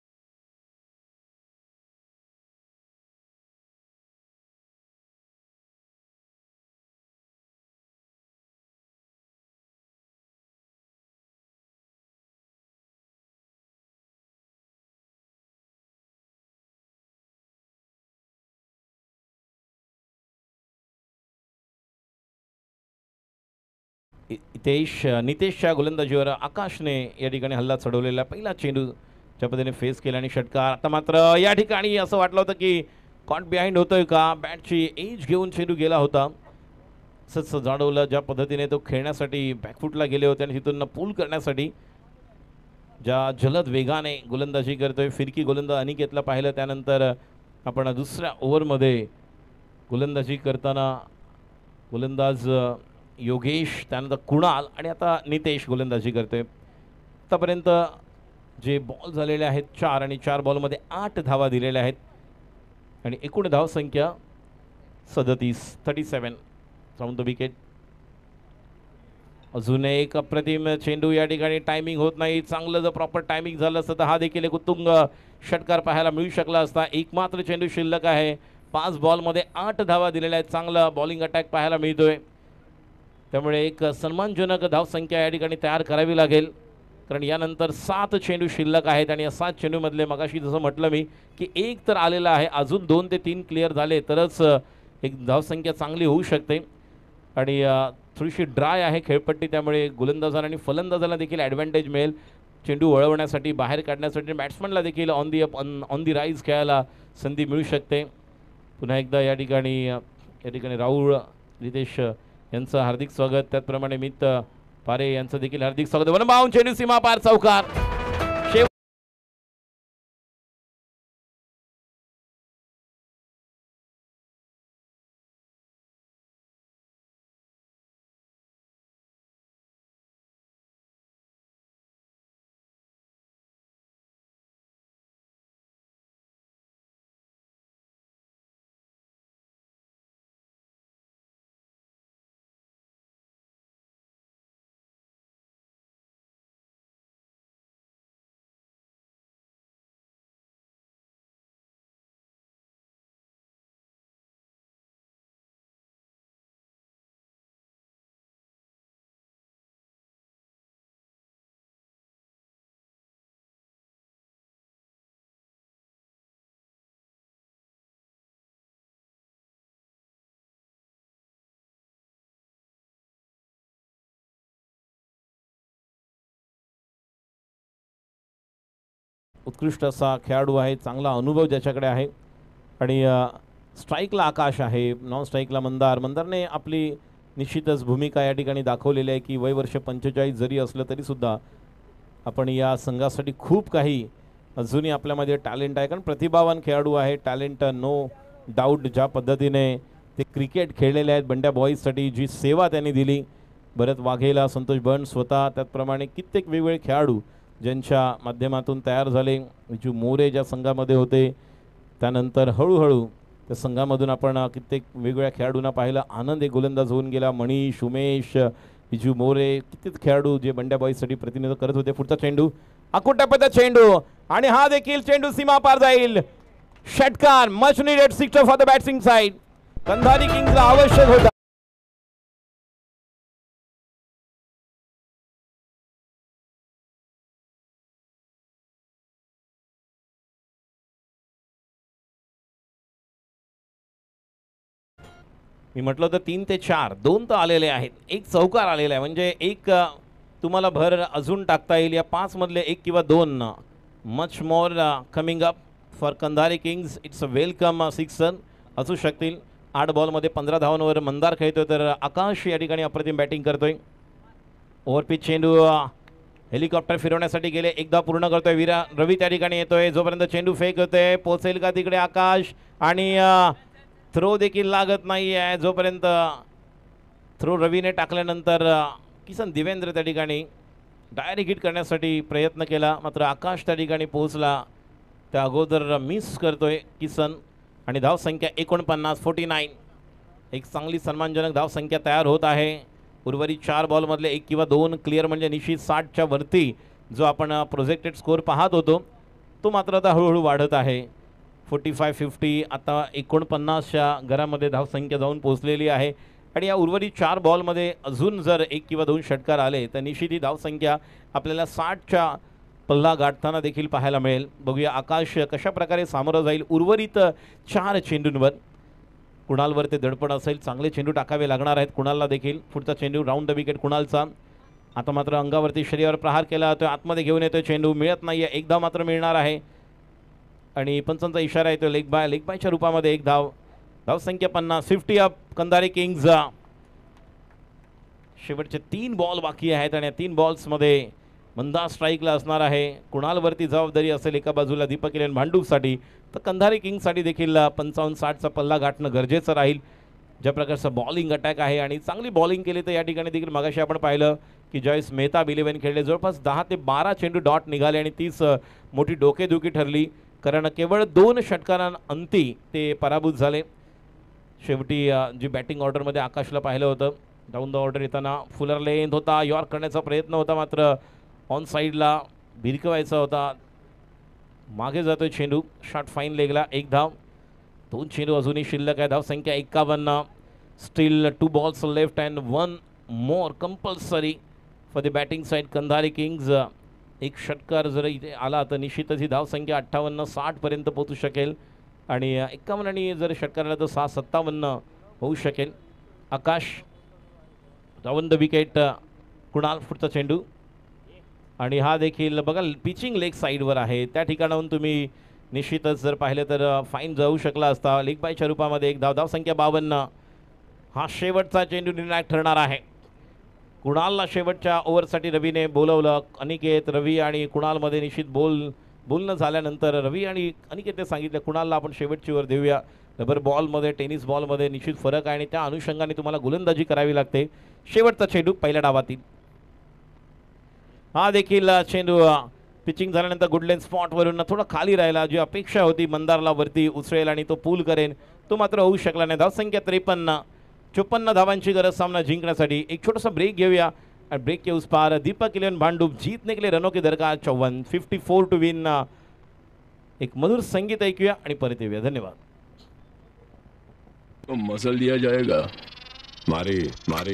नितेशच्या गोलंदाजीवर आकाशने या ठिकाणी हल्ला चढवलेला पहिला चेंडूच्या पद्धतीने फेस केला आणि षटकार. आता मात्र या ठिकाणी असं वाटलं होतं की कॉट बिहाइंड होतोय का, बॅटची एज घेऊन चेंडू गेला होता. असंच जाणवलं ज्या पद्धतीने तो खेळण्यासाठी बॅकफुटला गेले होते आणि तिथून पूल करण्यासाठी ज्या जलद वेगाने गोलंदाजी करतोय. फिरकी गोलंदाज अनिकेतला पाहिलं, त्यानंतर आपण दुसऱ्या ओव्हरमध्ये गोलंदाजी करताना गोलंदाज योगेश, त्यानंतर कुणाल आणि आता नितेश गोलंदाजी करतोय. आतापर्यंत जे बॉल झालेले आहेत 4 आणि 4 बॉलमध्ये 8 धावा दिलेल्या आहेत आणि एकूण धावसंख्या 37 फ्रॉम द विकेट. अजून एक अप्रतिम चेंडू या ठिकाणी टायमिंग होत नाही. चांगलं जर प्रॉपर टायमिंग झालं असतं तर हा देखील एक उत्तुंग षटकार पाहायला मिळू शकला असता. एकमात्र चेंडू शिल्लक आहे. 5 बॉलमध्ये 8 धावा दिलेल्या आहेत. चांगला बॉलिंग अटॅक पाहायला मिळतोय. त्यामुळे एक सन्मानजनक धावसंख्या या ठिकाणी तयार करावी लागेल, कारण यानंतर 7 चेंडू शिल्लक आहेत आणि या 7 चेंडूमधले मगाशी जसं म्हटलं मी की एक तर आलेला आहे, अजून 2 ते 3 क्लिअर झाले तरच एक धावसंख्या चांगली होऊ शकते. आणि थोडीशी ड्राय आहे खेळपट्टी, त्यामुळे गोलंदाजाला आणि फलंदाजाला देखील ॲडव्हान्टेज मिळेल चेंडू वळवण्यासाठी, बाहेर काढण्यासाठी. बॅट्समनला देखील ऑन दी राईज खेळायला संधी मिळू शकते. पुन्हा एकदा या ठिकाणी राहुल रितेश यांचं हार्दिक स्वागत, त्याचप्रमाणे मित पारे यांचं देखील हार्दिक स्वागत. वनबाउंड चेंडू सीमा पार, चौकार. उत्कृष्ट असा खेळाडू आहे, चांगला अनुभव ज्याच्याकडे आहे. आणि स्ट्राईकला आकाश आहे, नॉन स्ट्राईकला मंदारने आपली निश्चितच भूमिका या ठिकाणी दाखवलेली आहे की वय वर्ष 45 जरी असलं तरीसुद्धा आपण या संघासाठी खूप काही अजूनही आपल्यामध्ये टॅलेंट आहे, कारण प्रतिभावान खेळाडू आहे. Talent no doubt. ज्या पद्धतीने ते क्रिकेट खेळलेले आहेत बंड्या बॉईजसाठी, जी सेवा त्यांनी दिली भरत वाघेला, संतोष बर्न स्वतः, त्याचप्रमाणे कित्येक वेगवेगळे खेळाडू ज्यांच्या माध्यमातून तयार झाले. विजू मोरे ज्या संघामध्ये होते, त्यानंतर हळूहळू त्या संघामधून आपण कित्येक वेगवेगळ्या खेळाडूंना पाहिलं. आनंद एक गोलंदाज होऊन गेला, मनीष, उमेश, विजू मोरे, कित्येक खेळाडू जे बंड्या बॉईजसाठी प्रतिनिधित्व करत होते. पुढचा चेंडू, अकुटपदा चेंडू आणि हा देखील चेंडू सीमा पार जाईल. षटकार, much needed sixer for the batting side. Kandhari किंग्सला आवश्यक होता. मी म्हटलं तर 3 ते 4, 2 तर आलेले आहेत, एक चौकार आलेला आहे, म्हणजे एक तुम्हाला भर अजून टाकता येईल. या 5 मधले 1 किंवा 2 much more coming up for Kandhari kings. It's a welcome 6 run असू शकतील. 8 बॉलमध्ये 15 धावांवर मंदार खेळतोय, तर आकाश या ठिकाणी अप्रतिम बॅटिंग करतोय. ओव्हरपिच चेंडू हेलिकॉप्टर फिरवण्यासाठी गेले, एकदा पूर्ण करतोय. रवी त्या ठिकाणी येतोय, जोपर्यंत चेंडू फेक होतोय, पोहोचेल का तिकडे आकाश, आणि थ्रो देखील लागत नाही आहे. जोपर्यंत थ्रो रवीने टाकल्यानंतर किसन दिवेंद्र त्या ठिकाणी डायरेक्ट हिट करण्यासाठी प्रयत्न केला, मात्र आकाश त्या ठिकाणी पोहोचला. त्या अगोदर मिस करतोय किसन आणि धावसंख्या 49. एक चांगली सन्मानजनक धावसंख्या तयार होत आहे. उर्वरित 4 बॉलमधले 1 किंवा 2 क्लिअर म्हणजे निश्चित 60च्या वरती जो आपण प्रोजेक्टेड स्कोअर पाहत होतो तो मात्र आता हळूहळू वाढत आहे. 45-50 आता 49च्या घरामध्ये धावसंख्या जाऊन पोहोचलेली आहे. आणि या उर्वरित 4 बॉलमध्ये अजून जर 1 किंवा 2 षटकार आले तर निश्चित ही धावसंख्या आपल्याला 60च्या पल्ला गाठताना देखील पाहायला मिळेल. बघूया आकाश कशा प्रकारे सामोरं जाईल उर्वरित 4 चेंडूंवर. कुणालवर ते दडपण असेल, चांगले चेंडू टाकावे लागणार आहेत कुणालला देखील. पुढचा चेंडू राऊंड द विकेट कुणालचा. आता मात्र अंगावरती शरीरावर प्रहार केला जातोय, आतमध्ये घेऊन येतोय चेंडू, मिळत नाहीये, एकदा मात्र मिळणार आहे आणि पंचांचा इशारा येतो लेग बायच्या रूपामध्ये एक धाव. धावसंख्या 50, 50 अप कंधारी किंग्ज. शेवटचे 3 बॉल बाकी आहेत आणि 3 बॉल्समध्ये मंदा स्ट्राईकला असणार आहे. कुणालवरती जबाबदारी असेल एका बाजूला दीपक इलेवन भांडूपसाठी, तर कंधारी किंग्ससाठी देखील 55-60चा पल्ला गाठणं गरजेचं राहील. ज्या प्रकारचं बॉलिंग अटॅक आहे आणि चांगली बॉलिंग केली तर या ठिकाणी देखील मगाशी आपण पाहिलं की जॉयस मेहता 11 खेळले, जवळपास 10 ते 12 चेंडू डॉट निघाले आणि तीच मोठी डोकेदुखी ठरली, कारण केवळ 2 षटकारांअंती ते पराभूत झाले. शेवटी जी बॅटिंग ऑर्डरमध्ये आकाशला पाहिलं होतं, डाऊन द ऑर्डर येताना फुलर लेंथ होता, यॉर्क करण्याचा प्रयत्न होता, मात्र ऑन साईडला भिरकवायचा होता, मागे जातोय चेंडू, शॉट फाईन लेगला, 1 धाव. 2 चेंडू अजूनही शिल्लक आहे. धावसंख्या 51. Still 2 balls left and 1 more compulsory for the batting side Kandhari kings. एक षटकार जर इथे आला तर निश्चितच ही धावसंख्या 58-60 पर्यंत पोहोचू शकेल आणि 51 आणि जर षटकार आला तर 6-57 होऊ शकेल. Akash round the wicket Kunal, पुढचा चेंडू आणि हा देखील बघा पिचिंग लेग साईडवर आहे, त्या ठिकाणाहून तुम्ही निश्चितच जर पाहिलं तर फाईन जाऊ शकला असता. लेग बायच्या रूपामध्ये एक धाव. धावसंख्या 52. हा शेवटचा चेंडू निर्णायक ठरणार आहे. कुणालला शेवटच्या ओव्हरसाठी रवीने बोलवलं. अनिकेत, रवी आणि कुणालमध्ये निश्चित बोलणं झाल्यानंतर रवी आणि अनिकेतने सांगितलं कुणालला आपण शेवटची ओव्हर देऊया. रबर बॉलमध्ये, टेनिस बॉलमध्ये निश्चित फरक आहे आणि त्या अनुषंगाने तुम्हाला गोलंदाजी करावी लागते. शेवटचा चेंडू पहिल्या डावातील. हा देखील चेंडू पिचिंग झाल्यानंतर गुडलेन स्पॉटवरून थोडा खाली राहिला, जी अपेक्षा होती मंदारला वरती उचलेल आणि तो पूल करेन, तो मात्र होऊ शकला नाही. धावसंख्या 53. 54 धावांची गरज सामना जिंकण्यासाठी. एक छोटासा ब्रेक घेऊया और ब्रेक के उस पार दीपक इलेवन भांडुप जीतने के लिए रनों की दरकार 54, 54 टू विन. एक मधुर संगीत ऐकूया आणि परत येऊया. धन्यवाद. तो मसल दिया जाएगा. मारे मारे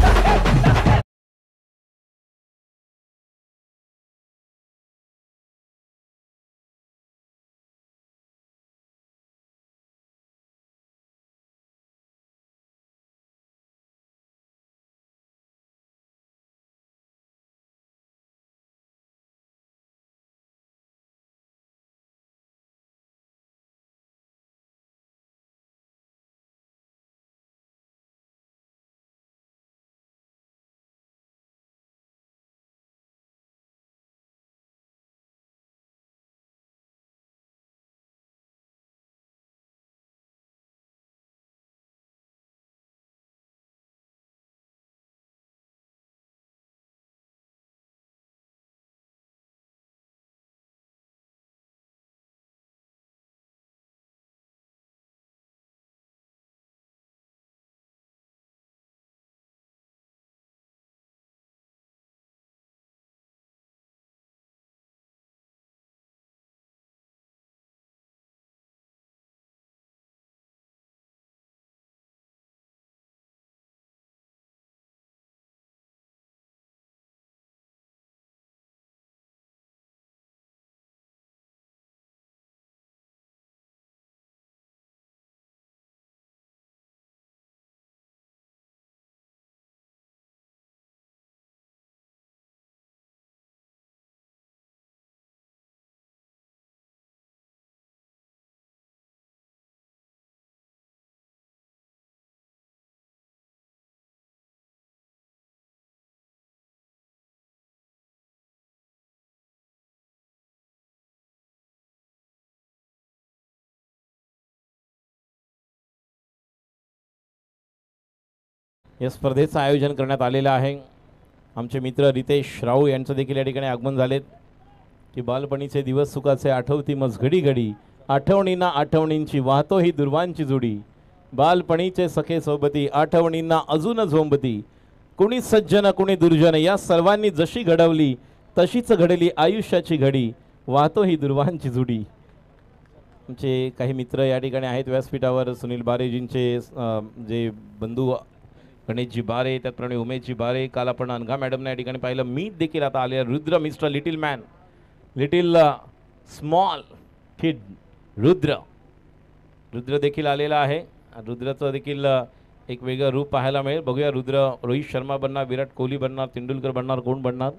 या स्पर्धेचं आयोजन करण्यात आलेलं आहे. आमचे मित्र रितेश राऊ यांचं देखील या ठिकाणी आगमन झालेत की बालपणीचे दिवस सुखाचे आठवती मज घडी घडी, आठवणींना आठवणींची वाहतो ही दुर्वांची जुडी, बालपणीचे सखे सोबती आठवणींना अजून झोंबती, कुणी सज्जन कुणी दुर्जन या सर्वांनी जशी घडवली तशीच घडली आयुष्याची घडी, वाहतो ही दुर्वांची जुडी. आमचे काही मित्र या ठिकाणी आहेत व्यासपीठावर. सुनील बारेजींचे जे बंधू गणेशजी बारे, त्याचप्रमाणे उमेशजी बारे, काल आपण अनघा मॅडमने या ठिकाणी पाहिलं. मीत देखील आता आले. Rudra, mister little man, little small kid Rudra देखील आलेला आहे रुद्राचं देखील एक वेगळं रूप पाहायला मिळेल. बघूया रुद्र रोहित शर्मा बनणार, विराट कोहली बनणार, तेंडुलकर बनणार, कोण बनणार.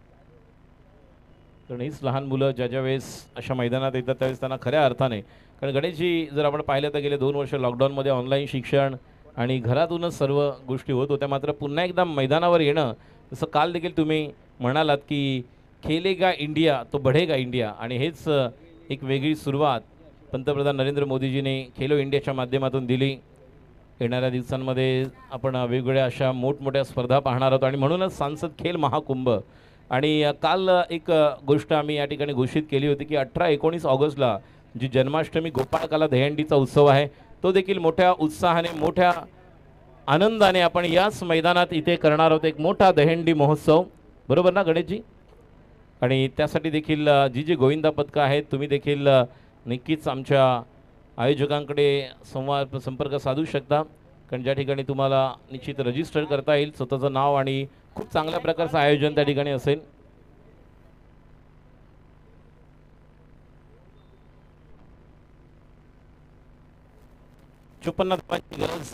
कारण हीच लहान मुलं ज्या ज्या वेळेस अशा मैदानात येतात त्यावेळेस त्यांना खऱ्या अर्थाने, कारण गणेशजी जर आपण पाहिलं तर गेले 2 वर्ष लॉकडाऊनमध्ये ऑनलाईन शिक्षण आणि घरातूनच सर्व गोष्टी होत होत्या. मात्र पुन्हा एकदा मैदानावर येणं, जसं काल देखील तुम्ही म्हणालात की खेलेगा इंडिया तो बढेगा इंडिया, आणि हेच एक वेगळी सुरुवात पंतप्रधान नरेंद्र मोदीजींनी खेलो इंडियाच्या माध्यमातून दिली. येणाऱ्या दिवसांमध्ये आपण वेगवेगळ्या अशा मोठमोठ्या स्पर्धा पाहणार आहोत आणि म्हणूनच सांसद खेल महाकुंभ. आणि काल एक गोष्ट आम्ही या ठिकाणी घोषित केली होती की 18-19 ऑगस्टला जी जन्माष्टमी गोपाळकाला दहीहंडीचा उत्सव आहे, तो देखील मोठ्या उत्साहाने, मोठ्या आनंदाने आपण याच मैदानात इथे करणार आहोत. एक मोठा दहीहंडी महोत्सव, बरोबर ना गणेशजी? आणि त्यासाठी देखील जी जी गोविंदा पथकं आहेत, तुम्ही देखील नक्कीच आमच्या आयोजकांकडे संपर्क साधू शकता. कारण ज्या ठिकाणी तुम्हाला निश्चित रजिस्टर करता येईल स्वतःचं नाव, आणि खूप चांगल्या प्रकारचं आयोजन त्या ठिकाणी असेल. चोपन्न धावांची गरज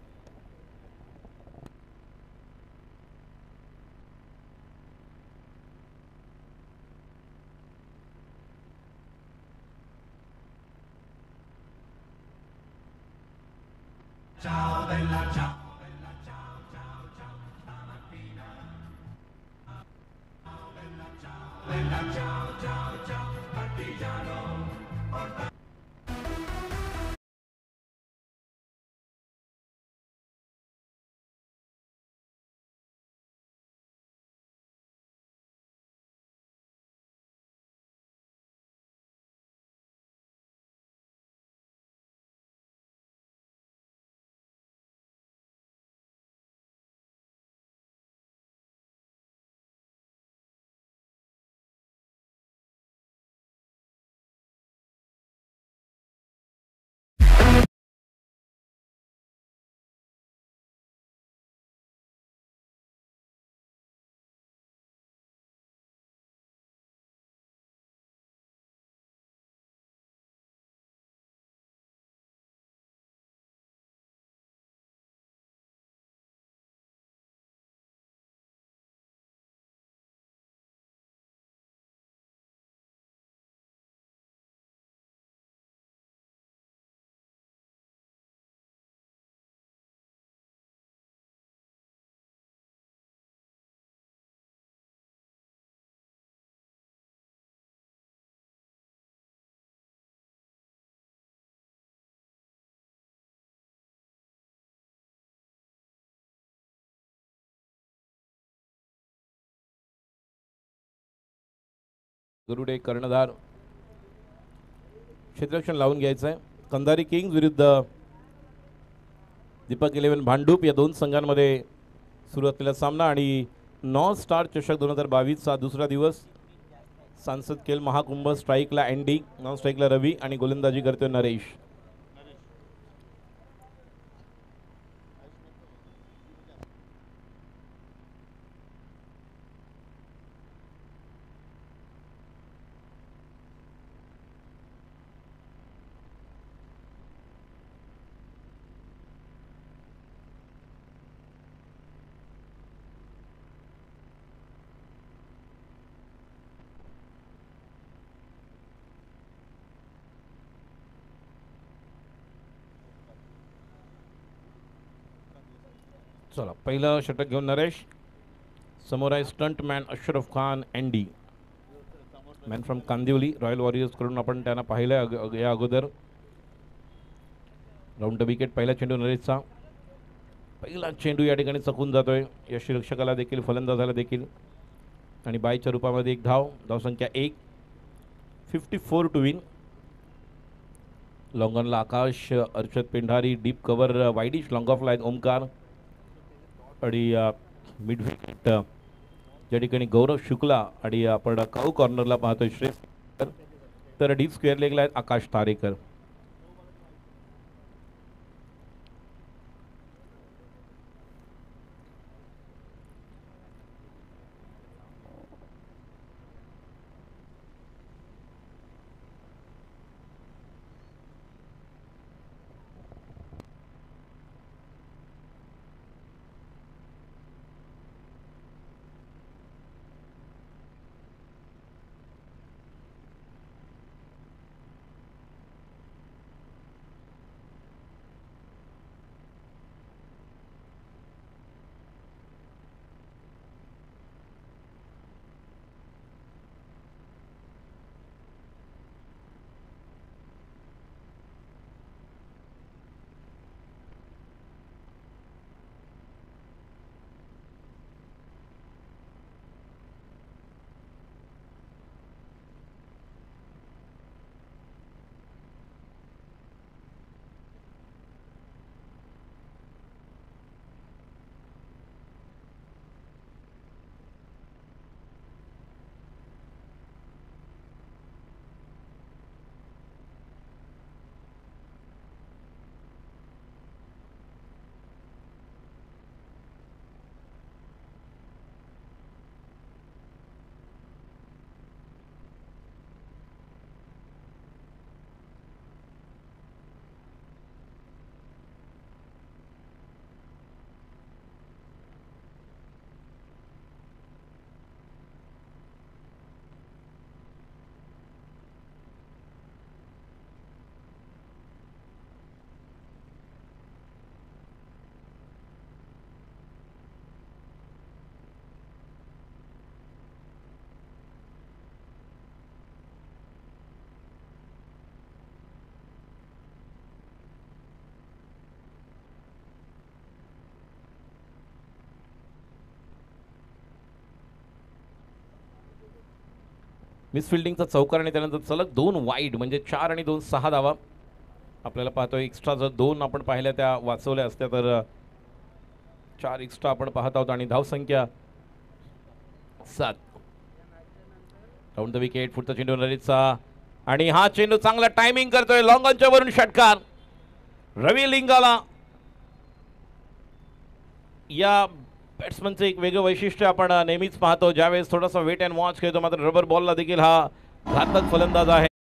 गरुडे कर्णधार क्षेत्ररक्षण लावून घ्यायचं आहे. कंधारी किंग्ज विरुद्ध दीपक 11 भांडूप या दोन संघांमध्ये सुरू असलेला सामना. आणि नॉर्थ स्टार चषक 2022चा दुसरा दिवस. सांसद खेल महाकुंभ. स्ट्राईकला अँडी, नॉन स्ट्राईकला रवी आणि गोलंदाजी करतोय नरेश. चला, पहिलं षटक घेऊन नरेश. समोर आहे stunt man Ashraf Khan Andy, man from Kandivali. Royal warriors कडून आपण त्यांना पाहिलं या अगोदर. Round wicket. पहिला चेंडू नरेशचा. पहिला चेंडू या ठिकाणी चकून जातोय यष्टीरक्षकाला देखील, फलंदाजाला देखील. आणि बायच्या रूपामध्ये एक धाव. धावसंख्या 1. 54 टू विन. लॉंगॉनला Akash, Arshad Pendhari. Deep cover widish long off line Omkar. आणि मिड विकेट ज्या ठिकाणी गौरव शुक्ला, आणि आपण काऊ कॉर्नरला पाहतोय श्रेष्ठ. तर डीप स्क्वेअर लेगला आहेत आकाश तारेकर. मिस फिल्डिंगचा चौकार आणि त्यानंतर सलग 2 वाईड म्हणजे 4 आणि 2 6 धावा आपल्याला पाहतोय. एक्स्ट्रा जर 2 आपण पाहिल्या त्या वाचवल्या असत्या तर 4 एक्स्ट्रा आपण पाहत आहोत आणि धावसंख्या 7. Round the wicket. पुढचा चेंडू ललितचा आणि हा चेंडू चांगला टायमिंग करतोय. लॉंग ऑनच्या वरून षटकार. रवी लिंगाला या बॅट्समनचं एक वेगळं वैशिष्ट्य आपण नेहमीच पाहतो. ज्यावेळेस थोडासा वेट अँड वॉच खेळतो मात्र रबर बॉलला देखील हा घातक फलंदाज आहे.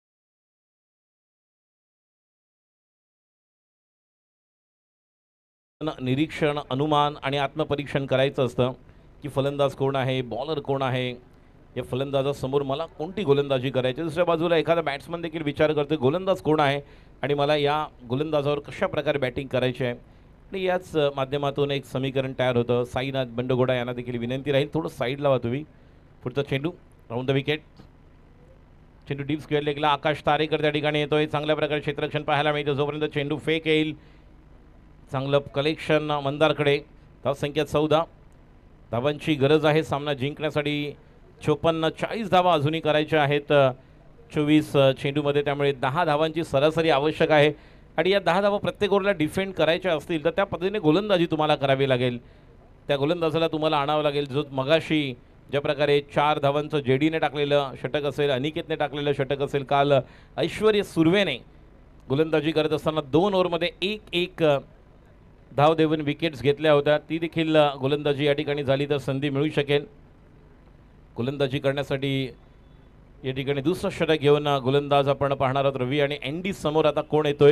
निरीक्षण, अनुमान आणि आत्मपरीक्षण करायचं असतं की फलंदाज कोण आहे, बॉलर कोण आहे, या फलंदाजासमोर मला कोणती गोलंदाजी करायची. दुसऱ्या बाजूला एखादा बॅट्समन देखील विचार करतो गोलंदाज कोण आहे आणि मला या गोलंदाजावर कशा प्रकारे बॅटिंग करायची आहे. आणि याच माध्यमातून एक समीकरण तयार होतं. साईनाथ बंडगोडा यांना देखील विनंती राहील थोडं साईड लावा तुम्ही. पुढचा चेंडू राऊंड द विकेट. चेंडू डीप स्क्वेअर गेला. आकाश तारेकर त्या ठिकाणी येतोय. चांगल्या प्रकारे क्षेत्ररक्षण पाहायला मिळतं. जोपर्यंत चेंडू फेक येईल चांगलं कलेक्शन मंदारकडे. धावसंख्या 14. धावांची गरज आहे सामना जिंकण्यासाठी. 54-40 धावा अजूनही करायच्या आहेत 24 चेंडूमध्ये. त्यामुळे 10 धावांची सरासरी आवश्यक आहे आणि या 10 धावा प्रत्येक ओव्हरला डिफेंड करायच्या असतील तर त्या पद्धतीने गोलंदाजी तुम्हाला करावी लागेल. त्या गोलंदाजाला तुम्हाला आणावं लागेल जो मगाशी ज्या प्रकारे 4 धावांचं जेडीने टाकलेलं षटक असेल, अनिकेतने टाकलेलं षटक असेल, काल ऐश्वर्य सुर्वेने गोलंदाजी करत असताना 2 ओव्हरमध्ये 1-1 धाव देऊन विकेट्स घेतल्या होत्या. ती देखील गोलंदाजी या ठिकाणी झाली तर संधी मिळू शकेल. गोलंदाजी करण्यासाठी या ठिकाणी दुसरं षटक घेऊन गोलंदाज आपण पाहणार आहोत. रवी आणि अँडी समोर आता कोण येतोय.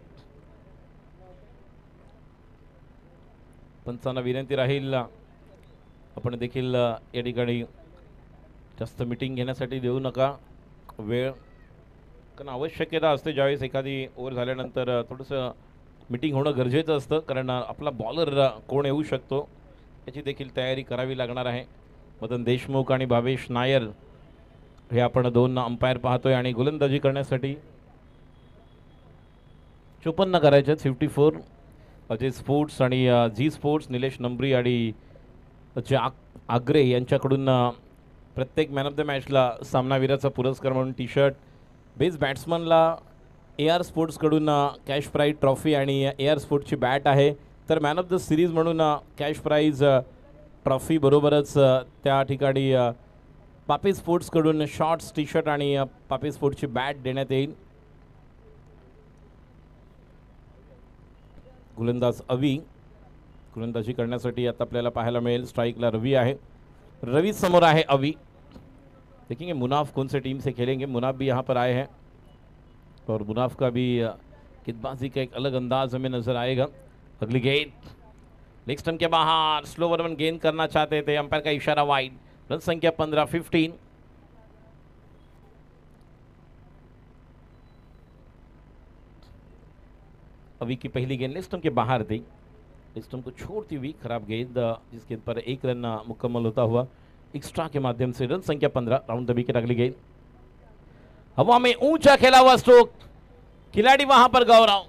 पंचांना विनंती राहील आपण देखील या ठिकाणी जास्त मीटिंग घेण्यासाठी देऊ नका वेळ, कारण आवश्यकता असते ज्यावेळेस एखादी ओव्हर झाल्यानंतर थोडंसं मीटिंग होणं गरजेचं असतं. कारण आपला बॉलर कोण येऊ शकतो याची देखील तयारी करावी लागणार आहे. मदन देशमुख आणि भावेश नायर हे आपण 2 अंपायर पाहतोय आणि गोलंदाजी करण्यासाठी 54 करायचे आहेत. 54 अजय स्पोर्ट्स आणि झी स्पोर्ट्स, निलेश नंबरी आणि आग्रे यांच्याकडून प्रत्येक मॅन ऑफ द मॅचला सामनावीराचा पुरस्कार म्हणून टी शर्ट. बेस्ट बॅट्समनला AR स्पोर्ट्सकडून कॅश प्राईज ट्रॉफी आणि AR स्पोर्ट्सची बॅट आहे. तर मॅन ऑफ द सिरीज म्हणून कॅश प्राईज ट्रॉफी बरोबरच त्या ठिकाणी पापी स्पोर्ट्सकडून शॉर्ट्स टी शर्ट आणि पापी स्पोर्ट्सची बॅट देण्यात येईल. गोलंदाज अवी गोलंदाजी करण्यासाठी आता आपल्याला पाहायला मिळेल. स्ट्राइकला रवी आहे. रवी समोर आहे अवी. देखेंगे मुनाफ कौन से टीम से खेलेंगे. मुनाफ भी यहाँ पर आए हैं और मुनाफ का भी गेंदबाजी का एक अलग अंदाज हमें नजर आएगा. अगली गेंद लेग स्टंप के बाहर. स्लो वन गेंद करना चाहते थे, अंपायर का इशारा वाइड. रन संख्या 15-15. अभी की पहली गेंद लेग स्टंप के बाहर थी. लेग स्टंप को छोड़ती हुई खराब गेंद, जिस गेंद पर 1 रन मुकम्मल होता हुआ एक्स्ट्रा के माध्यम से. रन संख्या 15. Round the wicket. अगली गेंद हवा में ऊंचा खेला हुआ स्ट्रोक. खिलाड़ी वहां पर गौरव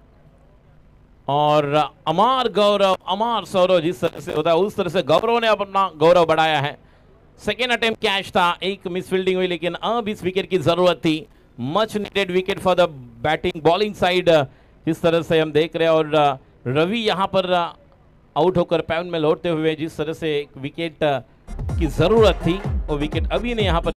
और अमार गौरव, अमार सौरव जिस तरह से होता है उस तरह से गौरव ने अपना गौरव बढ़ाया है. सेकेंड अटेम्प्ट कैच था. एक मिस फील्डिंग हुई लेकिन अब इस विकेट की जरूरत थी. Much needed wicket for the batting bowling side. जिस तरह से हम देख रहे हैं और रवि यहां पर आउट होकर पैन में लौटते हुए जिस तरह से एक विकेट की जरूरत थी वो विकेट अभी ने यहां पर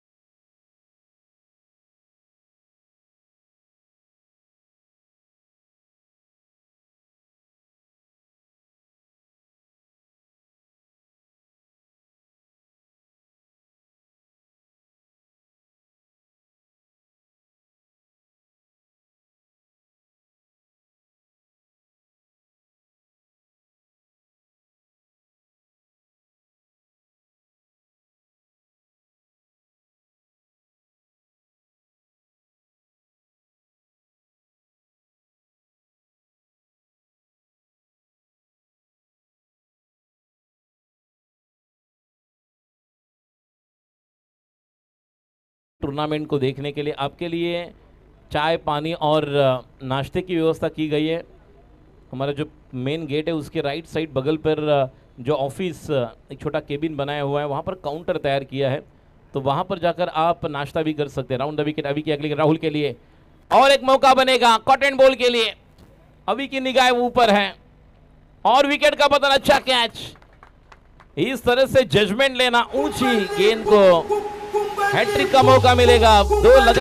टूर्नामेंट को देखने के लिए आपके लिए चाय पानी और नाश्ते की व्यवस्था की गई है. हमारा जो मेन गेट है उसके राइट साइड बगल पर जो ऑफिस एक छोटा केबिन बनाया हुआ है वहाँ पर काउंटर तैयार किया है तो वहां पर जाकर आप नाश्ता भी कर सकते हैं। राउंड द विकेट अभी की अगली राहुल के लिए, और एक मौका बनेगा कॉट एंड बॉल के लिए। अभी की निगाह ऊपर है और विकेट का पतन, अच्छा कैच। इस तरह से जजमेंट लेना, ऊंची गेंद को हैट्रिक का मौका मिलेगा। दो लगा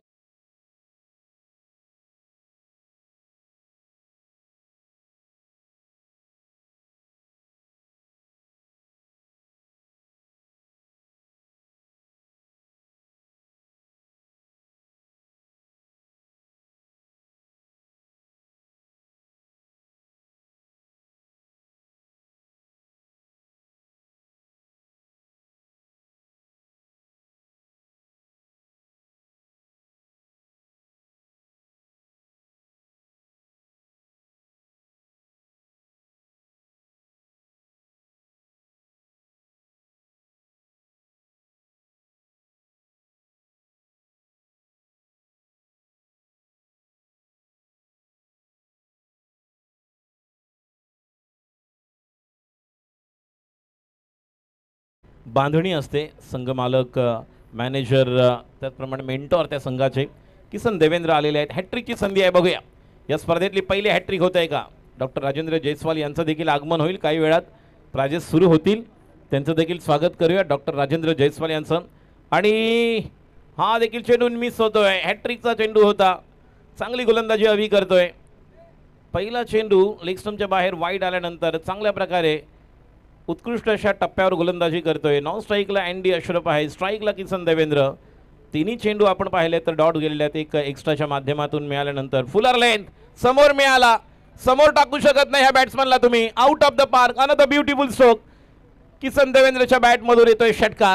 बांधणी असते, संघ मालक, मॅनेजर, त्याचप्रमाणे मेंटॉर त्या संघाचे किसन देवेंद्र आलेले आहेत। हॅट्रिकची संधी आहे, बघूया या स्पर्धेतली पहिली हॅट्रिक होत आहे का। डॉक्टर राजेंद्र जयस्वाल यांचं देखील आगमन होईल, काही वेळात प्राजेस सुरू होतील, त्यांचं देखील स्वागत करूया डॉक्टर राजेंद्र जयस्वाल यांचं। आणि हा देखील चेंडू मिस होतोय, हॅट्रिकचा चेंडू होता, चांगली गोलंदाजी अवी करतोय। पहिला चेंडू लेग स्टंपच्या बाहेर वाईड आल्यानंतर चांगल्या प्रकारे उत्कृष्ट अशा टप्प्यावर गोलंदाजी करतोय। नॉन स्ट्राईकला अँडी अशरफ आहे, स्ट्राईकला किसन देवेंद्र। तिन्ही चेंडू आपण पाहिले तर डॉट गेलेले आहेत, एक एक्स्ट्राच्या माध्यमातून मिळाल्यानंतर फुलर लेंथ समोर मिळाला, समोर टाकू शकत नाही ह्या बॅट्समनला तुम्ही, out of the park. Another beautiful stroke, Kisan देवेंद्रच्या बॅटमधून येतोय षटकार।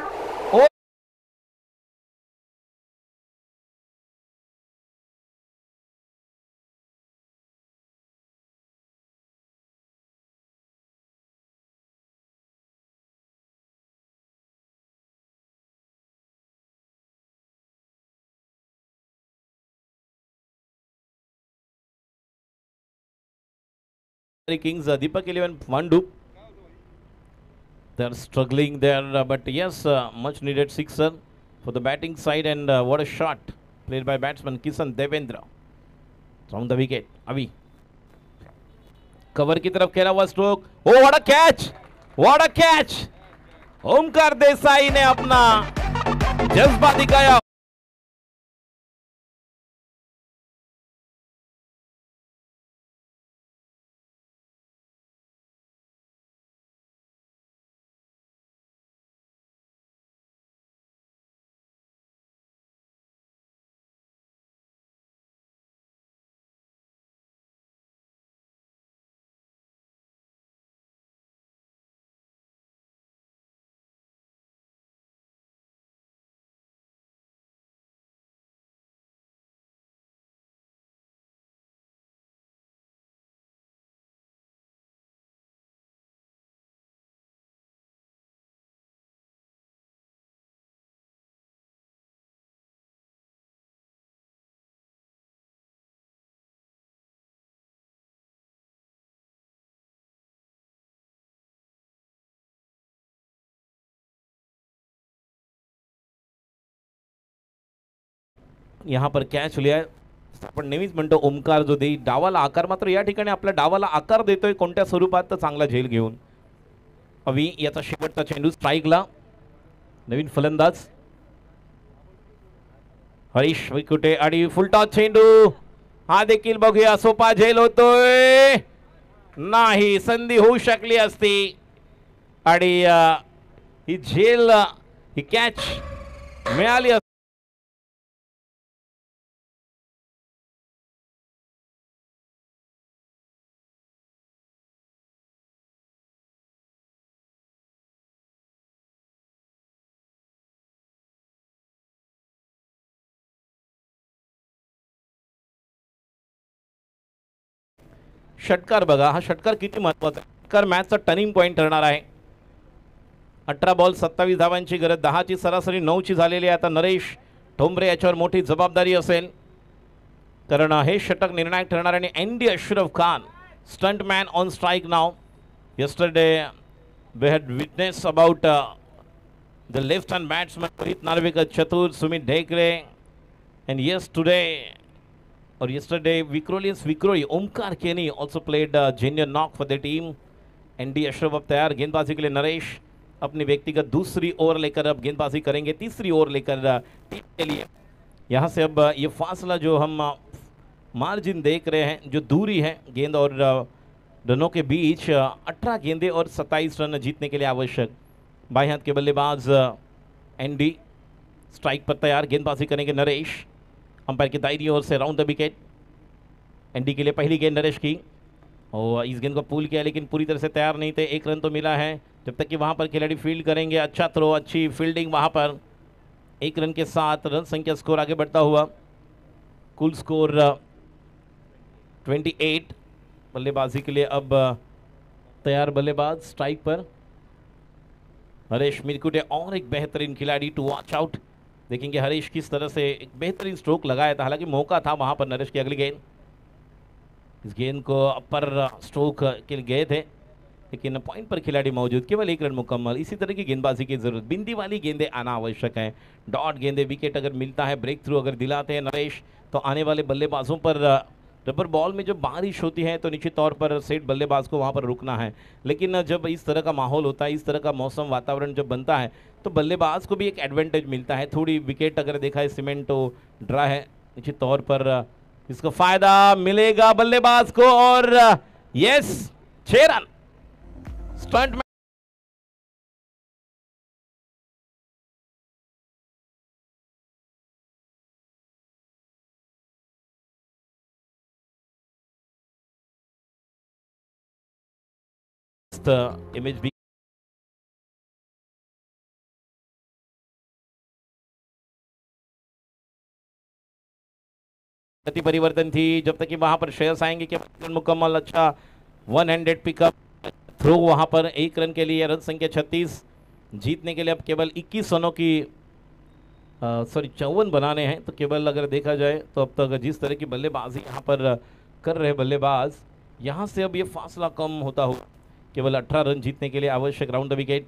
Kings, Deepak 11 Mandu. They're struggling there, but yes, much needed sixer for the batting side, and what a shot played by batsman Kisan Devendra from the wicket. Avi cover की तरफ खेला हुआ stroke, oh what a catch, what a catch! Omkar Desai ने अपना जज्बा दिखाया। यहाँ पर catch लिया, आपण नेहमीच म्हणतो ओमकार जो देई डावाला आकार, मात्र या ठिकाणी आपल्या डावाला आकार देतोय कोणत्या स्वरूपात, तर चांगला झेल घेऊन। अवी याचा शेवटचा चेंडू स्ट्राईकला, नवीन फलंदाज हरीश विकुटे आणि फुलटॉस चेंडू, हा देखील बघूया सोपा झेल होतोय, नाही संधी होऊ शकली असती आणि ही झेल, ही कॅच मिळाली। षटकार बघा, हा षटकार किती महत्त्वाचा आहे, षटकार मॅचचा टर्निंग पॉईंट ठरणार आहे। 18 बॉल 27 धावांची गरज, 10ची सरासरी 9ची झालेली आहे। आता नरेश ठोंबरे याच्यावर मोठी जबाबदारी असेल, कारण हे षटक निर्णायक ठरणार। आणि Andy Ashraf Khan stunt man on strike now. yesterday we had witnessed about the left hand batsman Rohit Narvekar, Chatur, Sumit Dhekre, and yesterday Vikroli Omkar Kenny also played junior knock for the team. ND Ashraf अब तैयार गेंदबाजी के लिए। नरेश अपनी व्यक्तिगत दूसरी over लेकर अब गेंदबाजी करेंगे, तीसरी ओवर लेकर टीम के लिए। यहाँ से अब ये फासला जो हम मार्जिन देख रहे हैं, जो दूरी है गेंद और रनों के बीच, 18 गेंदे और 27 रन जीतने के लिए आवश्यक। बाएं हाथ के बल्लेबाज एनडी स्ट्राइक पर तैयार, गेंदबाजी करेंगे नरेश। अंपायर की दाहिनी ओर से राउंड द विकेट। एनडी के लिए पहली गेंद नरेश की, और इस गेंद को पुल किया लेकिन पूरी तरह से तैयार नहीं थे। 1 रन तो मिला है, जब तक कि वहां पर खिलाड़ी फील्ड करेंगे। अच्छा थ्रो, अच्छी फील्डिंग वहां पर। 1 रन के साथ रन संख्या स्कोर आगे बढ़ता हुआ। कुल स्कोर 28। बल्लेबाजी के लिए अब तैयार बल्लेबाज स्ट्राइक पर हरीश मिरकुटे, और एक बेहतरीन खिलाड़ी टू वॉच आउट। देखेंगे हरीश किस तरह से एक बेहतरीन स्ट्रोक लगाया था, हालांकि मौका था वहां पर नरेश की अगली गेंद। इस गेंद को अपर स्ट्रोक के लिए गए थे, लेकिन पॉइंट पर खिलाड़ी मौजूद, केवल 1 रन मुकम्मल। इसी तरह की गेंदबाजी की जरूरत, बिंदी वाली गेंदें आना आवश्यक है। डॉट गेंदें, विकेट अगर मिलता है, ब्रेक थ्रू अगर दिलाते हैं नरेश, तो आने वाले बल्लेबाजों पर रबर बॉल में जब बारिश होती है तो निश्चित तौर पर सेट बल्लेबाज को वहां पर रुकना है। लेकिन जब इस तरह का माहौल होता है, इस तरह का मौसम वातावरण जब बनता है, तो बल्लेबाज को भी एक एडवांटेज मिलता है। थोड़ी विकेट अगर देखा है, सीमेंट तो ड्रा है, निश्चित तौर पर इसको फायदा मिलेगा बल्लेबाज को। और यस, 6 रन स्टंट में इमेज भी गति परिवर्तन थी, जब तक कि वहां पर शेयर्स आएंगे केवल मुकम्मल। अच्छा 1 हैंडेड पिकअप थ्रो वहां पर 1 रन के लिए। रन संख्या 36, जीतने के लिए अब केवल 21 रनों की 54 बनाने हैं। तो केवल अगर देखा जाए तो अब तक जिस तरह की बल्लेबाजी यहाँ पर कर रहे बल्लेबाज, यहाँ से अब ये फासला कम होता हुआ, केवल 18 रन जीतने के लिए आवश्यक। Round the wicket.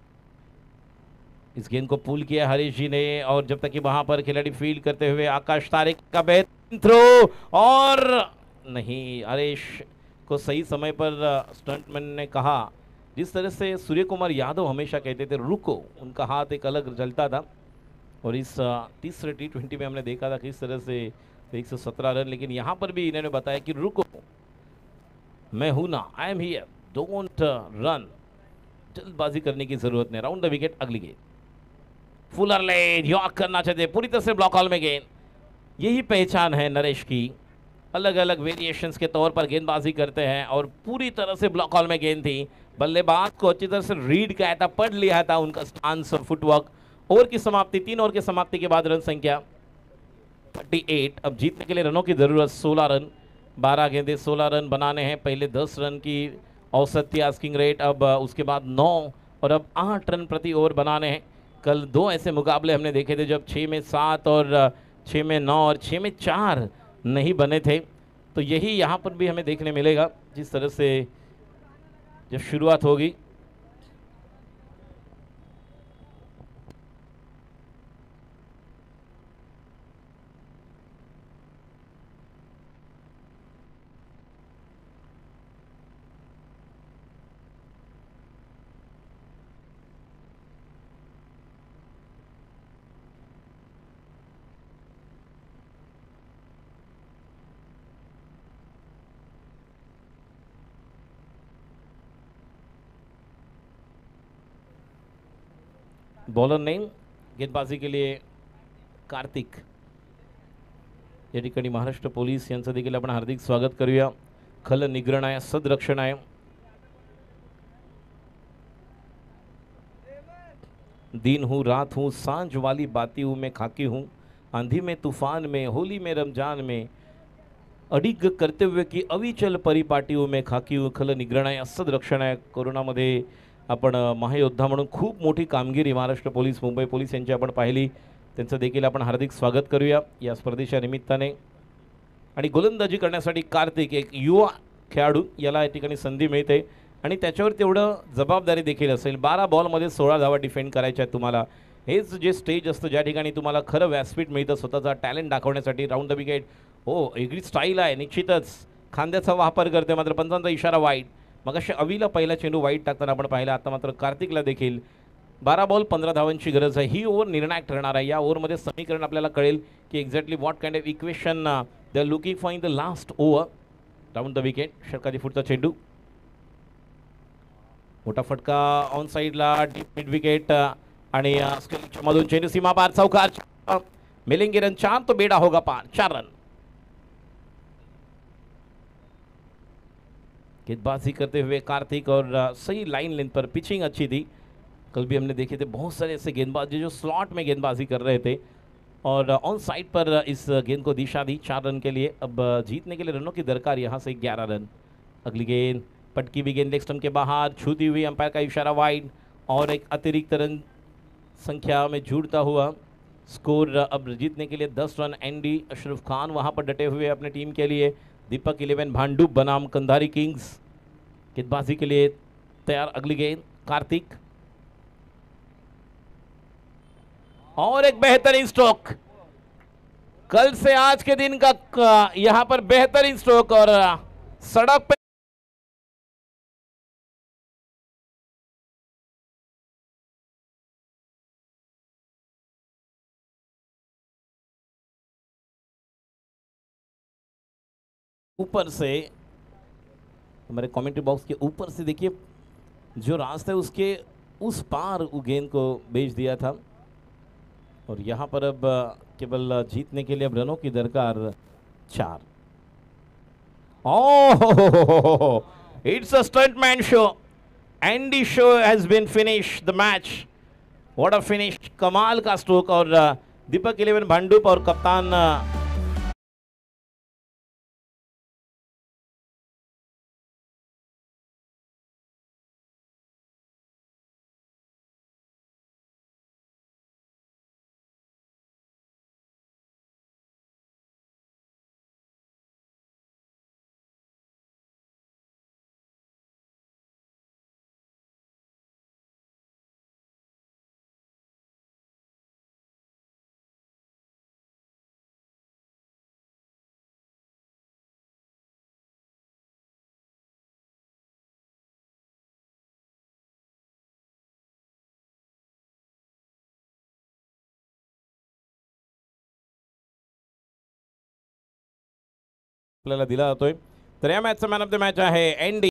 इस गेंद को पुल किया हरीश जी ने, और जब तक कि वहां पर खिलाड़ी फील्ड करते हुए आकाश तारिक का बेहतरीन थ्रो, और नहीं, हरीश को सही समय पर स्टंटमैन ने कहा, जिस तरह से सूर्य कुमार यादव हमेशा कहते थे रुको, उनका हाथ एक अलग चलता था। और इस तीसरे T20 में हमने देखा था किस तरह से 117 रन, लेकिन यहाँ पर भी इन्होंने बताया कि रुको, मैं हूं ना, I am here, don't run, जल्दबाजी करने की जरूरत नहीं। Round the wicket. अगली गेंद फुलर लेन यॉर्क करना चाहते, पूरी तरह से ब्लॉक हॉल में गेंद। यही पहचान है नरेश की, अलग अलग वेरिएशंस के तौर पर गेंदबाजी करते हैं, और पूरी तरह से ब्लॉक हॉल में गेंद थी। बल्लेबाज को अच्छी तरह से रीड किया था, पढ़ लिया था उनका स्टांस और फुटवर्क। ओवर की समाप्ति, 3 ओवर की समाप्ति के बाद रन संख्या 38। अब जीतने के लिए रनों की जरूरत 16 रन, 12 गेंदे 16 रन बनाने हैं। पहले 10 रन की औसत थी आस्किंग रेट, अब उसके बाद 9 और अब 8 रन प्रति ओवर बनाने हैं। कल 2 ऐसे मुकाबले हमने देखे थे जब 6 में 7 और 6 में 9 और 6 में 4 नहीं बने थे। तो यही यहाँ पर भी हमें देखने मिलेगा, जिस तरह से जब शुरुआत होगी। बॉलर नेम गेंदबाजी के लिए कार्तिक या ठिकाणी महाराष्ट्र पोलीस यांचं देखील आपण हार्दिक स्वागत करूया। खल निग्रणाय सदरक्षणाय दिन हूँ रात हूँ सांझ वाली बाती हूँ मैं खाकी हूँ, आंधी में तूफान में होली में रमजान में अडिग करते हुए की अविचल परिपाटी हूँ मैं खाकी हूँ। खल निग्रणाय सदरक्षणाय। कोरोनामध्ये आपण महायोद्धा म्हणून खूप मोठी कामगिरी महाराष्ट्र पोलीस मुंबई पोलीस यांची आपण पाहिली, त्यांचं देखील आपण हार्दिक स्वागत करूया या स्पर्धेच्या निमित्ताने। आणि गोलंदाजी करण्यासाठी कार्तिक एक युवा खेळाडू, याला या ठिकाणी संधी मिळते। आणि त्याच्यावर तेवढं जबाबदारी देखील असेल. 12 बॉलमध्ये 16 धावा डिफेंड करायच्या आहेत तुम्हाला. हेच जे स्टेज असतं ज्या ठिकाणी तुम्हाला खरं व्यासपीठ मिळतं स्वतःचा टॅलेंट दाखवण्यासाठी. राऊंड द विकेट, हो वेगळी स्टाईल आहे निश्चितच, खांद्याचा वापर करते, मात्र पंचांचा इशारा वाईट. मग असे अवीला पहिला चेंडू वाईट टाकताना आपण पाहिला, आता मात्र कार्तिकला देखील 12 बॉल 15 धावांची गरज आहे. ही ओव्हर निर्णायक ठरणार आहे. या ओव्हरमध्ये समीकरण आपल्याला कळेल की exactly what kind of equation they are looking for in the last over. Round the wicket, षटकाची फुटचा चेंडू, मोठा फटका ऑन साईडला, डीप मिड विकेट आणि मधून चेंडू सीमा पार, चौकार, मिलेंगे रन 4 तो बेड़ा होगा पार, 4 रन. गेंदबाजी करते हुए कार्तिक और सही लाइन लेंथ पर, पिचिंग अच्छी थी. कल भी हमने देखे थे बहुत सारे ऐसे गेंदबाज जो स्लॉट में गेंदबाजी कर रहे थे और ऑन साइड पर इस गेंद को दिशा दी 4 रन के लिए. अब जीतने के लिए रनों की दरकार, यहाँ से 11 रन. अगली गेंद पटकी भी गेंद लेग स्टंप के बाहर, छूती हुई, अंपायर का इशारा वाइड और एक अतिरिक्त रन संख्या में जुड़ता हुआ स्कोर. अब जीतने के लिए 10 रन. एनडी अशरफ खान वहां पर डटे हुए अपने टीम के लिए. दीपक 11 भांडुप बनाम कंधारी किंग्स गेंदबाजी के लिए तैयार. अगली गेंद कार्तिक और एक बेहतरीन स्ट्रोक. कल से आज के दिन का यहां पर बेहतरीन स्ट्रोक और सड़क पे ऊपर से, हमारे कमेंट्री बॉक्स के ऊपर से देखिए जो रास्ता है उसके उस पार वो गेंद को भेज दिया था. और यहाँ पर अब केवल जीतने के लिए अब रनों की दरकार 4. Oh, it's a stuntman show. Andy show has been finish the match. What a finish, कमाल का स्ट्रोक. और दीपक 11 भांडुप और कप्तान आपल्याला दिला जातोय. तर या मॅचचा मॅन ऑफ द मॅच आहे एनडी.